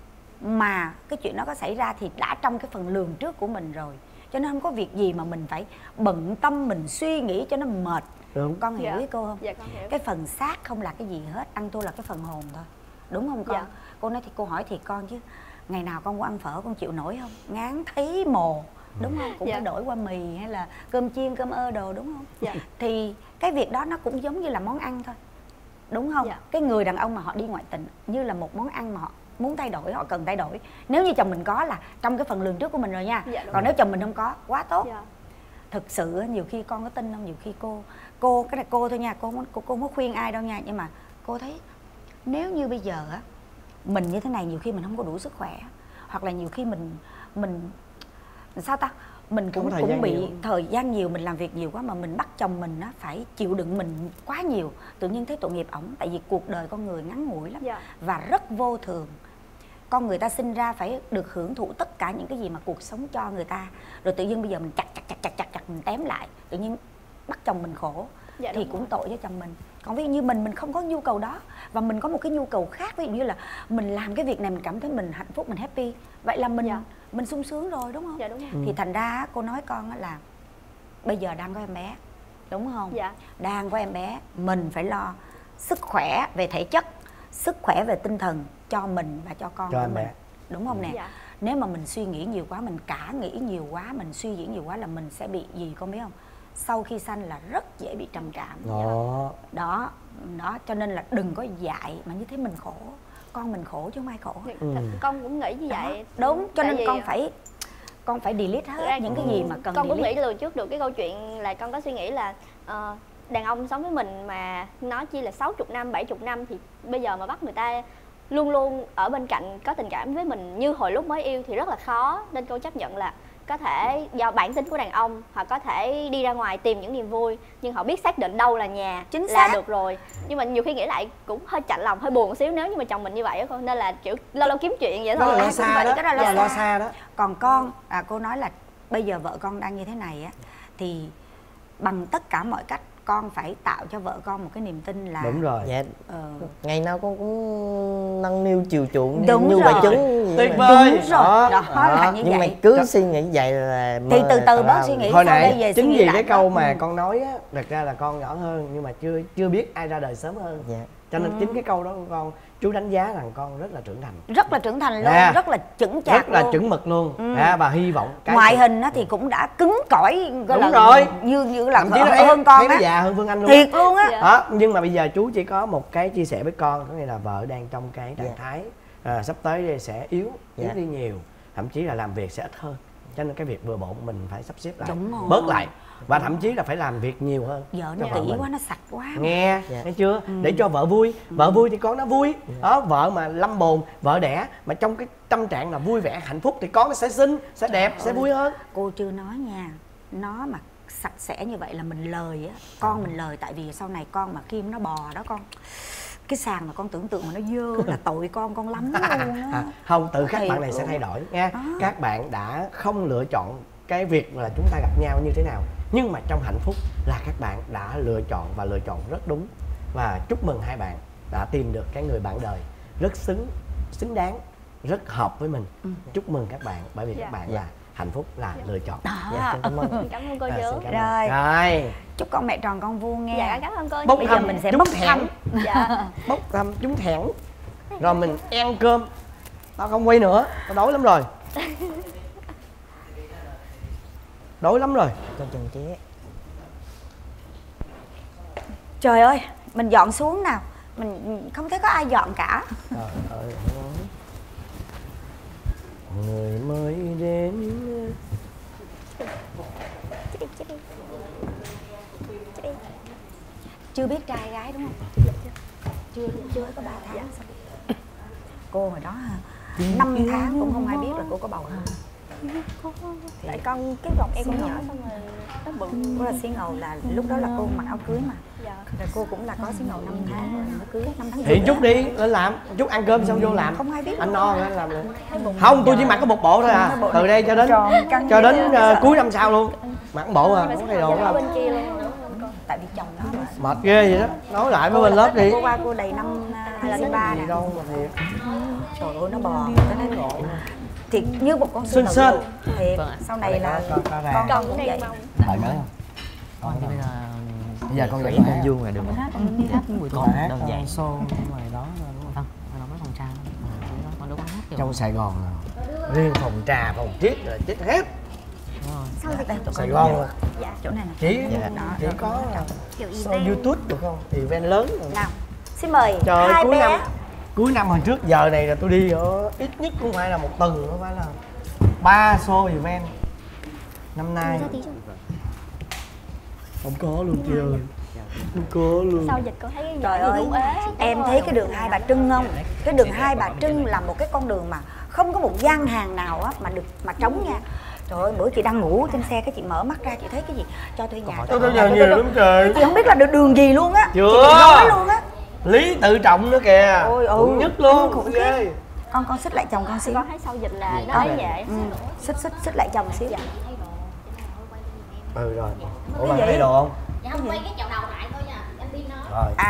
mà cái chuyện đó có xảy ra thì đã trong cái phần lường trước của mình rồi, cho nên không có việc gì mà mình phải bận tâm, mình suy nghĩ cho nó mệt. Đúng. Con hiểu ý cô không? Dạ con hiểu. Cái phần xác không là cái gì hết, ăn thua là cái phần hồn thôi, đúng không con? Cô nói thì cô hỏi thì con chứ ngày nào con có ăn phở con chịu nổi không? Ngán thấy mồ, đúng không? Cũng phải đổi qua mì hay là cơm chiên, cơm ơ đồ, đúng không? Thì cái việc đó nó cũng giống như là món ăn thôi, đúng không? Cái người đàn ông mà họ đi ngoại tình như là một món ăn mà họ muốn thay đổi, họ cần thay đổi. Nếu như chồng mình có là trong cái phần lường trước của mình rồi nha. Còn nếu chồng mình không có, quá tốt. Thực sự nhiều khi con có tin không, nhiều khi cô cái này cô thôi nha, cô không có khuyên ai đâu nha, nhưng mà cô thấy nếu như bây giờ á mình như thế này, nhiều khi mình không có đủ sức khỏe, hoặc là nhiều khi mình sao ta, mình cũng bị thời gian nhiều, mình làm việc nhiều quá mà mình bắt chồng mình á phải chịu đựng mình quá nhiều, tự nhiên thấy tội nghiệp ổng. Tại vì cuộc đời con người ngắn ngủi lắm và rất vô thường. Con người ta sinh ra phải được hưởng thụ tất cả những cái gì mà cuộc sống cho người ta, rồi tự nhiên bây giờ mình chặt mình tém lại, tự nhiên bắt chồng mình khổ, thì cũng tội cho chồng mình. Còn ví dụ như mình không có nhu cầu đó và mình có một cái nhu cầu khác, ví dụ như là mình làm cái việc này mình cảm thấy mình hạnh phúc, mình happy, vậy là mình sung sướng rồi đúng không? Dạ đúng rồi. Thì thành ra cô nói con là bây giờ đang có em bé, đúng không? Dạ. Đang có em bé, mình phải lo sức khỏe về thể chất, sức khỏe về tinh thần cho mình và cho con của mình, đúng không nè? Dạ. Nếu mà mình suy nghĩ nhiều quá, mình cả nghĩ nhiều quá, mình suy nghĩ nhiều quá là mình sẽ bị gì con biết không? Sau khi sanh là rất dễ bị trầm cảm. Đó, cho nên là đừng có dạy mà như thế mình khổ, con mình khổ chứ không ai khổ. Con cũng nghĩ như vậy. Đúng, cho nên con phải delete hết những cái gì mà cần con cũng delete. nghĩ lường trước được cái câu chuyện là con có suy nghĩ là đàn ông sống với mình mà nói chi là 60 năm, 70 năm thì bây giờ mà bắt người ta luôn luôn ở bên cạnh có tình cảm với mình như hồi lúc mới yêu thì rất là khó. Nên cô chấp nhận là có thể do bản tính của đàn ông, họ có thể đi ra ngoài tìm những niềm vui nhưng họ biết xác định đâu là nhà là được rồi. Nhưng mà nhiều khi nghĩ lại cũng hơi chạnh lòng, hơi buồn một xíu nếu như mà chồng mình như vậy đó con. Nên là kiểu lâu lâu kiếm chuyện vậy thôi. Đó là lo xa đó, đó là lo xa đó. Còn con, cô nói là bây giờ vợ con đang như thế này á, thì bằng tất cả mọi cách con phải tạo cho vợ con một cái niềm tin là đúng rồi. Dạ. Ngày nào con cũng nâng niu chiều chuộng như quả trứng. Tuyệt vời. Đúng rồi. Đó là như nhưng vậy. mà cứ suy nghĩ vậy là thì từ từ bớt suy nghĩ. Hồi nãy về chính vì cái câu mà con nói á, thật ra là con nhỏ hơn nhưng mà chưa biết ai ra đời sớm hơn. Dạ. Cho nên chính cái câu đó của con, chú đánh giá rằng con rất là trưởng thành. Rất là trưởng thành luôn, rất là chững chạc, rất là chuẩn mực luôn. Và hy vọng ngoại hình á thì cũng đã cứng cỏi, đúng rồi, như là hơn con á, già hơn Phương Anh luôn, thiệt luôn á. Đó, nhưng mà bây giờ chú chỉ có một cái chia sẻ với con, có nghĩa là vợ đang trong cái trạng thái sắp tới sẽ yếu đi nhiều, thậm chí là làm việc sẽ ít hơn, cho nên cái việc bừa bộn mình phải sắp xếp lại, bớt lại. Và thậm chí là phải làm việc nhiều hơn. Vợ nó kỹ quá, nó sạch quá. Nghe, nghe chưa? Để cho vợ vui. Vợ vui thì con nó vui. Đó, vợ mà lâm bồn, vợ đẻ mà trong cái tâm trạng là vui vẻ, hạnh phúc thì con nó sẽ xinh, sẽ đẹp, sẽ vui hơn. Cô chưa nói nha. Nó mà sạch sẽ như vậy là mình lời á. Con mình lời, tại vì sau này con mà Kim nó bò đó con, cái sàn mà con tưởng tượng mà nó dơ là tội con lắm luôn á. Không, tự các bạn này sẽ thay đổi nha. Các bạn đã không lựa chọn cái việc là chúng ta gặp nhau như thế nào, nhưng mà trong hạnh phúc là các bạn đã lựa chọn và lựa chọn rất đúng. Và chúc mừng hai bạn đã tìm được cái người bạn đời rất xứng đáng, rất hợp với mình. Chúc mừng các bạn, bởi vì các bạn là hạnh phúc là lựa chọn. Cảm ơn cô chú. Rồi, chúc con mẹ tròn con vuông nghe. Dạ, cảm ơn cô. Bốc bây giờ mình sẽ bốc thăm. Dạ. Bốc thăm trúng thẻn rồi mình ăn cơm. Tao không quay nữa, tao đói lắm rồi. Đói lắm rồi. Con chừng chế. Trời ơi, mình dọn xuống nào. Mình không thấy có ai dọn cả. Trời ơi. Người mới đến. Chưa biết trai gái đúng không? Chưa có 3 tháng. Cô hồi đó 5 tháng cũng không ai biết là cô có bầu không? Tại con cái vòng em cũng nhỏ xong rồi nó bự. Cô là xí ngầu là lúc đó là cô mặc áo cưới mà. Dạ. Rồi cô cũng là có xí ngầu 5 tháng rồi mới cưới 5 tháng. Thì chút đi lên làm, chút ăn cơm xong vô làm. Không ai biết. Anh no rồi anh làm được. Không, tôi chỉ mặc có một bộ thôi à. Từ đây cho đến cuối năm sau luôn. Mặc một bộ à, không thay đồ đâu. Tại vì chồng nó mà mệt ghê vậy đó. Nói lại với bên lớp đi. Cô qua cô đầy năm 23 nè. Đâu mà thiệt. Trời ơi nó bò cái này thiệt như một con xinh xinh. Thiệt sau này là con cũng vậy. Thoải mái không? Con bây giờ con gửi em vuông ngoài được không? Đi hát buổi con đơn giản show ngoài đó đúng không? Nó có phòng trà, con đâu có hát. Trong Sài Gòn riêng phòng trà, phòng triết là chết hết. Sao đây Sài Gòn mà. Dạ chỗ này nè. Chỉ có show YouTube được không? Event lớn rồi. Nào. Xin mời trời, hai bé. Cuối năm hồi trước giờ này là tôi đi ở ít nhất cũng phải là một tuần, không phải là 3 show event. Năm nay không có luôn chị ơi. Không có luôn. Sau dịch con thấy cái trời ơi em thấy cái đường Hai Bà Trưng không? Cái đường Hai Bà Trưng là một cái con đường mà không có một gian hàng nào á mà trống nha. Trời ơi bữa chị đang ngủ trên xe cái chị mở mắt ra chị thấy cái gì cho thuê nhà. Tôi nhà nhiều lắm trời. Chị không biết là đường gì luôn á. Chưa. Chị nói luôn á. Lý Tự Trọng nữa kìa. Ôi nhất luôn. Khủng khiếp. Con xích lại chồng con xíu. Con thấy sau dịch là nó ấy vậy. Xích lại chồng xíu. Ừ rồi. Ủa bạn thay đồ không? Dạ không, quay cái chậu đầu lại thôi nha, em đi nó. Rồi.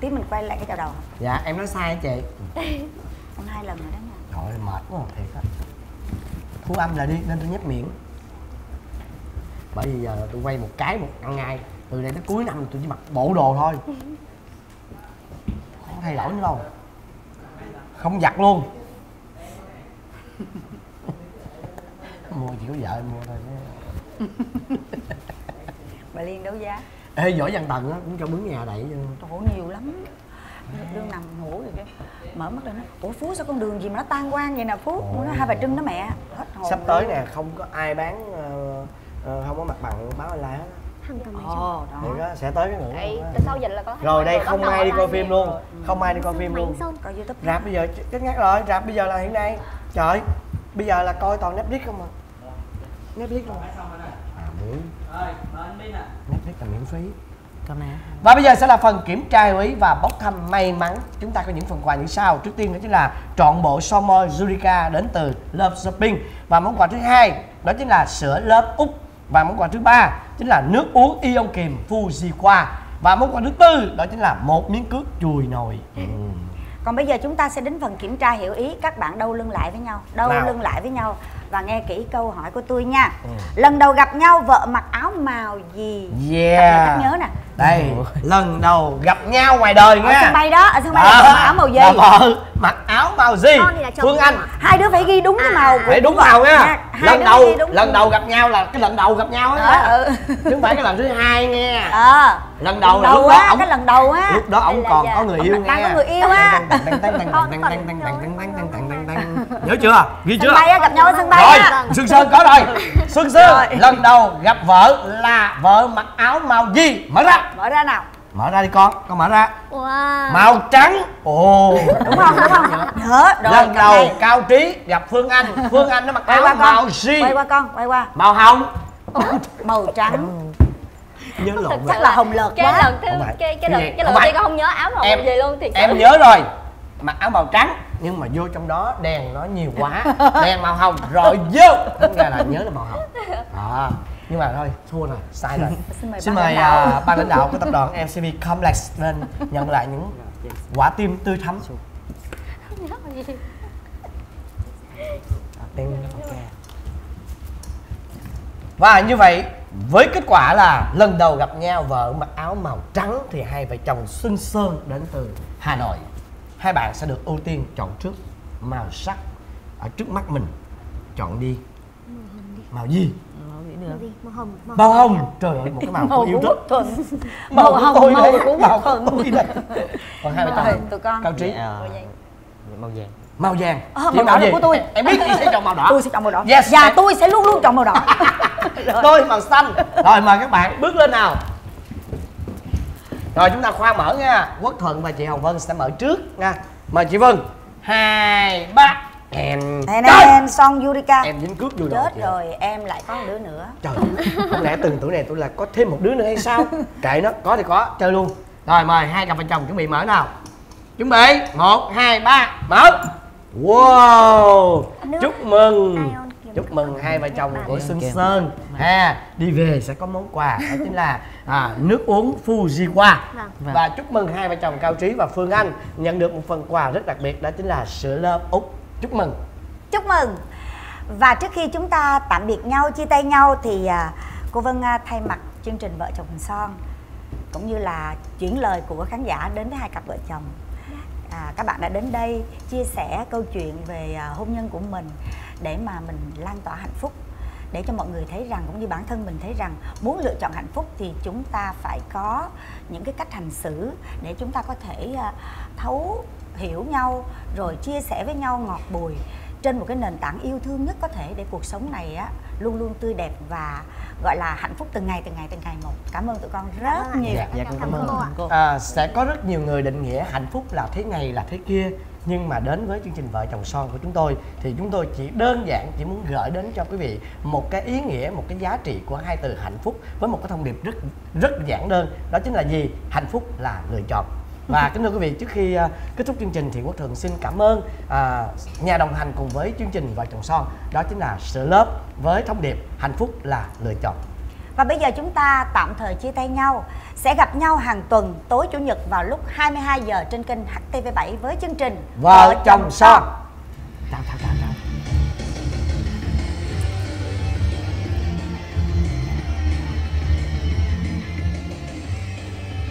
tí mình quay lại cái chào đầu. Dạ em nói sai chị. Em 2 lần rồi đó nha. Trời ơi mệt quá thiệt á. Thu âm lại đi nên tôi nhếch miệng. Bởi vì giờ tôi quay một cái một ngày, từ đây tới cuối năm tôi chỉ mặc bộ đồ thôi, không thay đổi nữa đâu, không giặt luôn. Mua chỉ có vợ mua thôi chứ. Bà Liên đấu giá. Ê Võ Văn Tần á cũng cho mướn nhà đẩy. Trời ơi nhiều lắm. Đương nằm ngủ rồi cái mở mắt lên nói ủa Phú sao con đường gì mà nó tan quang vậy nè Phú. Nó Hai Bà Trưng đó mẹ. Hết hồn. Sắp tới nè không có ai bán không có mặt bằng báo online hết. Thì đó sẽ tới cái ngưỡng. Từ sau dịch là có rồi đây không ai đi coi phim luôn, không ai đi coi phim luôn. Coi YouTube. Rạp bây giờ chết ngắt rồi, rạp bây giờ là hiện nay trời bây giờ là coi toàn Netflix không à. Netflix luôn. Netflix là miễn phí. Và bây giờ sẽ là phần kiểm tra hiểu ý và bốc thăm may mắn. Chúng ta có những phần quà như sau. Trước tiên đó chính là trọn bộ son môi Zurica đến từ Love Shopping. Và món quà thứ hai đó chính là sữa Love Úc. Và món quà thứ ba chính là nước uống Ion Kiềm Fujiwa. Và món quà thứ tư đó chính là một miếng cước chùi nồi. Còn bây giờ chúng ta sẽ đến phần kiểm tra hiểu ý. Các bạn đâu lưng lại với nhau, đâu lưng lại với nhau. Và nghe kỹ câu hỏi của tôi nha. Lần đầu gặp nhau vợ mặc áo màu gì? Chắc nhớ nè. Đây, lần đầu gặp nhau ngoài đời nha. Ở sân bay đó, ở sân bay là mặc áo màu gì? Vợ mặc áo màu gì? Phương Anh. Hai đứa phải ghi đúng cái màu. Phải đúng màu nha. Lần đầu gặp nhau là cái lần đầu gặp nhau á. Chứ không phải cái lần thứ hai nha. Lần đầu là lúc đó cái lần đầu á. Lúc đó ông còn có người yêu nha. Đang có người yêu á. Nhớ chưa? Ghi chưa? Sân bay á, gặp nhau ở sân bay á. Rồi, Xuân Sơn có rồi. Xuân Sơn lần đầu gặp vợ là vợ mặc áo màu gì? Mở ra. Mở ra nào. Mở ra đi con mở ra. Wow. Màu trắng. Ồ. Đúng không? Nhớ. Lần đầu Cao Trí gặp Phương Anh. Phương Anh nó mặc áo màu gì? Quay qua con, quay qua. Màu hồng. Màu trắng. Nhớ lộn. Chắc là hồng lợt quá. Cái lần tiên con không nhớ áo màu gì luôn thì em nhớ rồi. Mặc áo màu trắng nhưng mà vô trong đó đèn nó nhiều quá. Đèn màu hồng rồi vô. Đúng ra là nhớ là màu hồng. Nhưng mà thôi thua rồi, sai rồi. Xin mời ban lãnh đạo của tập đoàn MCV Complex lên nhận lại những quả tim tươi thắm. Và như vậy với kết quả là lần đầu gặp nhau vợ mặc áo màu trắng thì hai vợ chồng Xuân Sơn đến từ Hà Nội. Hai bạn sẽ được ưu tiên chọn trước màu sắc ở trước mắt mình. Chọn đi. Màu gì? Màu hồng. Trời ơi một cái màu tôi yêu thích. Màu hồng tôi đây. Màu của tôi đây. Còn hai vợ chồng tụi con Cao Trí màu vàng. Màu vàng. Màu đỏ là của tôi. Em biết chị sẽ chọn màu đỏ. Tôi sẽ chọn màu đỏ. Yes. Và tôi sẽ luôn luôn chọn màu đỏ. Tôi màu xanh. Rồi mời các bạn bước lên nào. Rồi chúng ta khoan mở nha. Quốc Thuận và chị Hồng Vân sẽ mở trước nha. Mời chị Vân. 2, 3. Em son Zurica. Em dính cước vô chết rồi, em lại có một đứa nữa. Trời, không lẽ từng tuổi này tôi là có thêm một đứa nữa hay sao? Kệ nó, có thì có, chơi luôn. Rồi mời hai cặp vợ chồng chuẩn bị mở nào. Chuẩn bị 1, 2, 3, mở. Wow, chúc mừng hai vợ chồng của Xuân Sơn. Đi về sẽ có món quà đó chính là nước uống Fujiwa. Và chúc mừng hai vợ chồng Cao Trí và Phương Anh nhận được một phần quà rất đặc biệt, đó chính là sữa Love Úc. Chúc mừng. Chúc mừng. Và trước khi chúng ta tạm biệt nhau, chia tay nhau thì cô Vân thay mặt chương trình Vợ Chồng Son cũng như là chuyển lời của khán giả đến với hai cặp vợ chồng. Các bạn đã đến đây chia sẻ câu chuyện về hôn nhân của mình để mà mình lan tỏa hạnh phúc, để cho mọi người thấy rằng cũng như bản thân mình thấy rằng muốn lựa chọn hạnh phúc thì chúng ta phải có những cái cách hành xử để chúng ta có thể thấu hiểu nhau rồi chia sẻ với nhau ngọt bùi trên một cái nền tảng yêu thương nhất có thể để cuộc sống này á luôn luôn tươi đẹp và gọi là hạnh phúc từng ngày một. Cảm ơn tụi con rất nhiều. Cảm ơn cô. Sẽ có rất nhiều người định nghĩa hạnh phúc là thế này là thế kia, nhưng mà đến với chương trình Vợ Chồng Son của chúng tôi thì chúng tôi chỉ đơn giản chỉ muốn gửi đến cho quý vị một cái ý nghĩa, một cái giá trị của hai từ hạnh phúc với một cái thông điệp rất giản đơn, đó chính là gì? Hạnh phúc là lựa chọn. Và kính thưa quý vị, trước khi kết thúc chương trình thì Quốc Thuận xin cảm ơn nhà đồng hành cùng với chương trình Vợ Chồng Son, đó chính là sữa Love với thông điệp hạnh phúc là lựa chọn. Và bây giờ chúng ta tạm thời chia tay nhau. Sẽ gặp nhau hàng tuần tối chủ nhật vào lúc 22 giờ trên kênh HTV7 với chương trình Vợ chồng son.